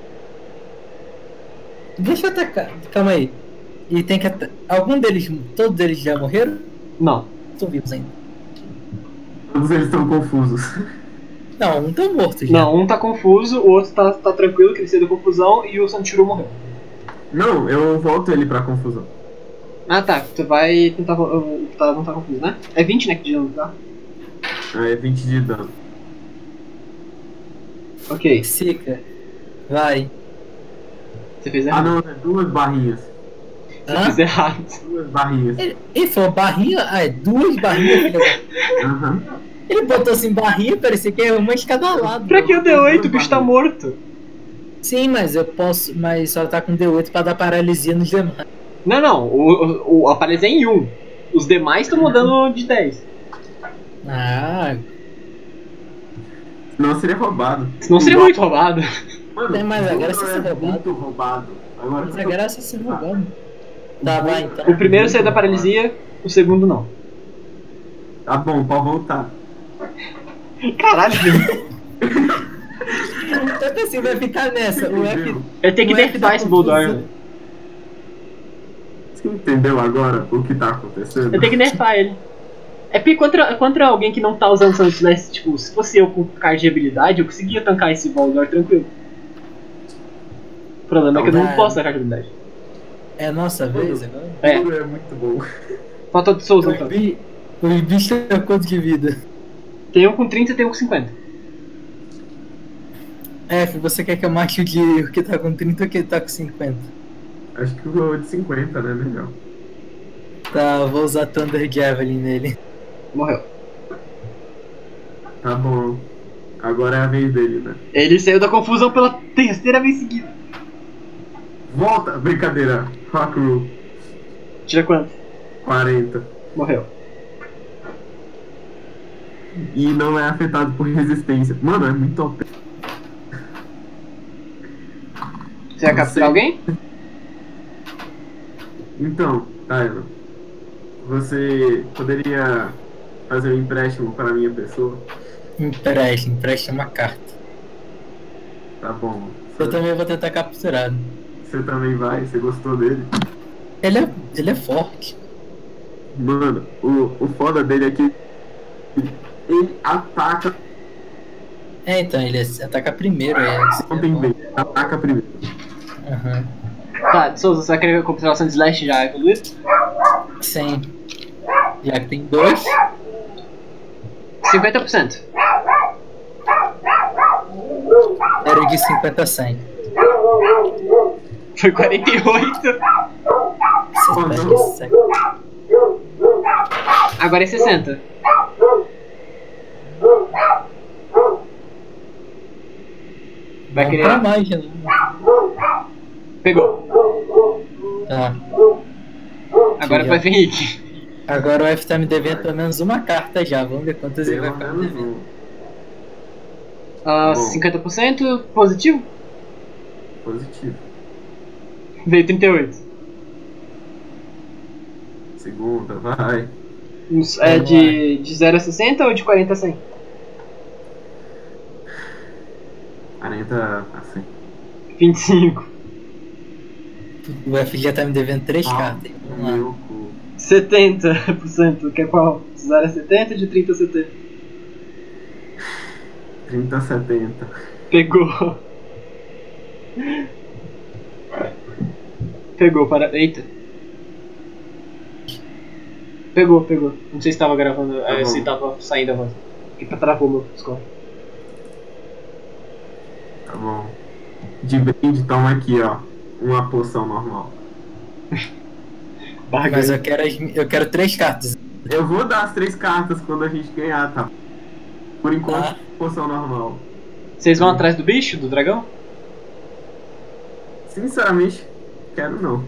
Deixa eu atacar. Calma aí. E tem que atacar. Algum deles. Todos eles já morreram? Não. Estão vivos ainda. Todos eles estão confusos. Não, um tá morto já. Não, um tá confuso, o outro tá, tá tranquilo, que ele saiu da confusão, e o Sandshrew morreu. Não, eu volto ele pra confusão. Ah tá, tu vai tentar. vo- Tá, não tá confuso, né? É vinte, né? Que de dano, tá? É vinte de dano. Ok, Sica. Vai. você fez Ah errado. não, é duas barrinhas. Você Hã? fez errado. Duas barrinhas. Ele, ele falou barrinha? Ah, é duas barrinhas, filho da- Aham. Ele botou assim barrinha, parecia que é uma de cada lado. Pra que o D oito? O bicho tá morto. Sim, mas eu posso. Mas só tá com D oito pra dar paralisia nos demais. Não, não, o, o, a paralisia é em um. Os demais estão mudando de dez. Ah, Senão seria roubado. Senão seria muito roubado. Mano, Tem mais a Vulcan graça de ser é roubado. muito roubado. Agora mas que a eu tô- graça é se roubando. Tá, vai então. O primeiro saiu da paralisia, o segundo não. Tá bom, pode voltar. Caralho, filho. Então assim, vai ficar nessa. O F. Entendeu? Eu tenho que o F da nerfar esse Bulldog. confusão. Você entendeu agora o que tá acontecendo? Eu tenho que nerfar ele. É porque contra, contra alguém que não tá usando Sunslash, tipo, se fosse eu com card de habilidade, eu conseguia tancar esse Bulldog tranquilo. O problema é que eu não Não. posso dar card de habilidade. É nossa vez agora? É, É muito bom. falta de Souls Os, então. bi... Os bichos têm quanto de vida? Tem um com trinta e tem um com cinquenta. F, você quer que eu mate o de o que tá com trinta ou o que tá com cinquenta? Acho que o de cinquenta, né? Melhor. Tá, eu vou usar Thunder Javelin nele. Morreu. Tá bom. Agora é a vez dele, né? Ele saiu da confusão pela terceira vez seguida. Volta! Brincadeira. Rock Rule. Tira quanto? quarenta. Morreu. E não é afetado por resistência. Mano, é muito O P. Você vai Não capturar sei. alguém? Então, Tyler, você poderia fazer um empréstimo para a minha pessoa? Empreste, empreste uma carta. Tá bom. Eu Você, também vou tentar capturar. você também vai? Você gostou dele? Ele é, ele é forte. Mano, o, o foda dele é que ele ataca, É, então, ele ataca primeiro. É, não tem bem, ataca primeiro. Aham. Tá, Souza, você vai querer a constelação de Slash já evoluída? Sim. Já que tem dois. cinquenta por cento. Era de cinquenta a cem. Foi quarenta e oito. Agora é sessenta. Vai Não querer. pra mais, né? Pegou. Tá. Agora Já. vai vir Henrique. Agora o F tá me devendo pelo menos uma carta já. Vamos ver quantas ele vai Pelo ficar me menos devendo. um. Ah, Bom. cinquenta por cento positivo. Positivo. Veio trinta e oito. Segunda, vai. Uns- É Vamos de, de zero a sessenta ou de quarenta a cem? quarenta assim. vinte e cinco. O F já tá me devendo três Ah, cartas. Vamos lá. meu cu. setenta por cento. Que é qual? De zero a setenta ou de trinta a setenta? trinta a setenta. Pegou. Pegou, para. Eita. Pegou, pegou. Não sei se tava gravando, Tá eh, bom. se tava saindo a voz. Porque pra travou meu score. Tá bom. De brinde, toma aqui, ó. Uma poção normal. Barra Mas eu grande. quero, as- eu quero três cartas. Eu vou dar as três cartas quando a gente ganhar, tá? Por enquanto, Tá. poção normal. Vocês vão atrás do bicho, do dragão? Sinceramente, quero não.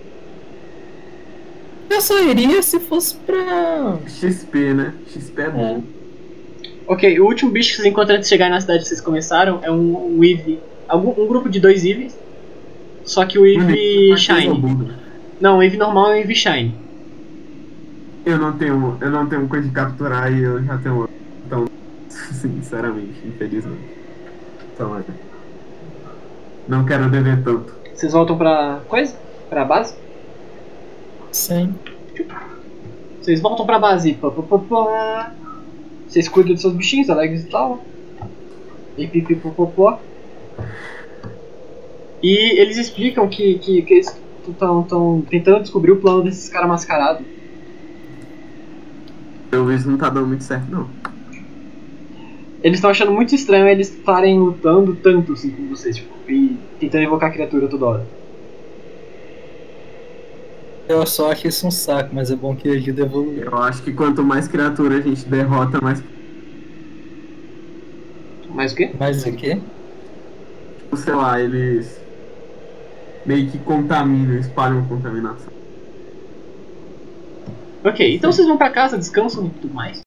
Eu só iria se fosse pra. X P, né? X P é bom. Ok, o último bicho que vocês encontram antes de chegar na cidade que vocês começaram é um, um Eevee. Algum, um grupo de dois Eevees. Só que o Eevee Bonito, Shine. Buda. Não, o Eevee normal é o Eevee Shine. Eu não tenho, eu não tenho coisa de capturar e eu já tenho. Então, sinceramente, infelizmente. Então, é. Não quero dever tanto. Vocês voltam pra coisa? Pra base? Sim. Vocês voltam pra base. Pá, pá, pá, pá. Vocês cuidam dos seus bichinhos, alegres e tal. E pipipopopó. E eles explicam que, que, que eles estão tentando descobrir o plano desses caras mascarados. Pelo visto não tá dando muito certo, não. Eles estão achando muito estranho eles estarem lutando tanto assim com vocês, tipo, e tentando invocar a criatura toda hora. Eu só acho isso um saco, mas é bom que ajuda a evoluir. Eu acho que quanto mais criatura a gente derrota, mais. Mais o quê? Mas o quê? Sei lá, eles. Meio que contaminam, espalham contaminação. Ok, então vocês vão pra casa, descansam e tudo mais.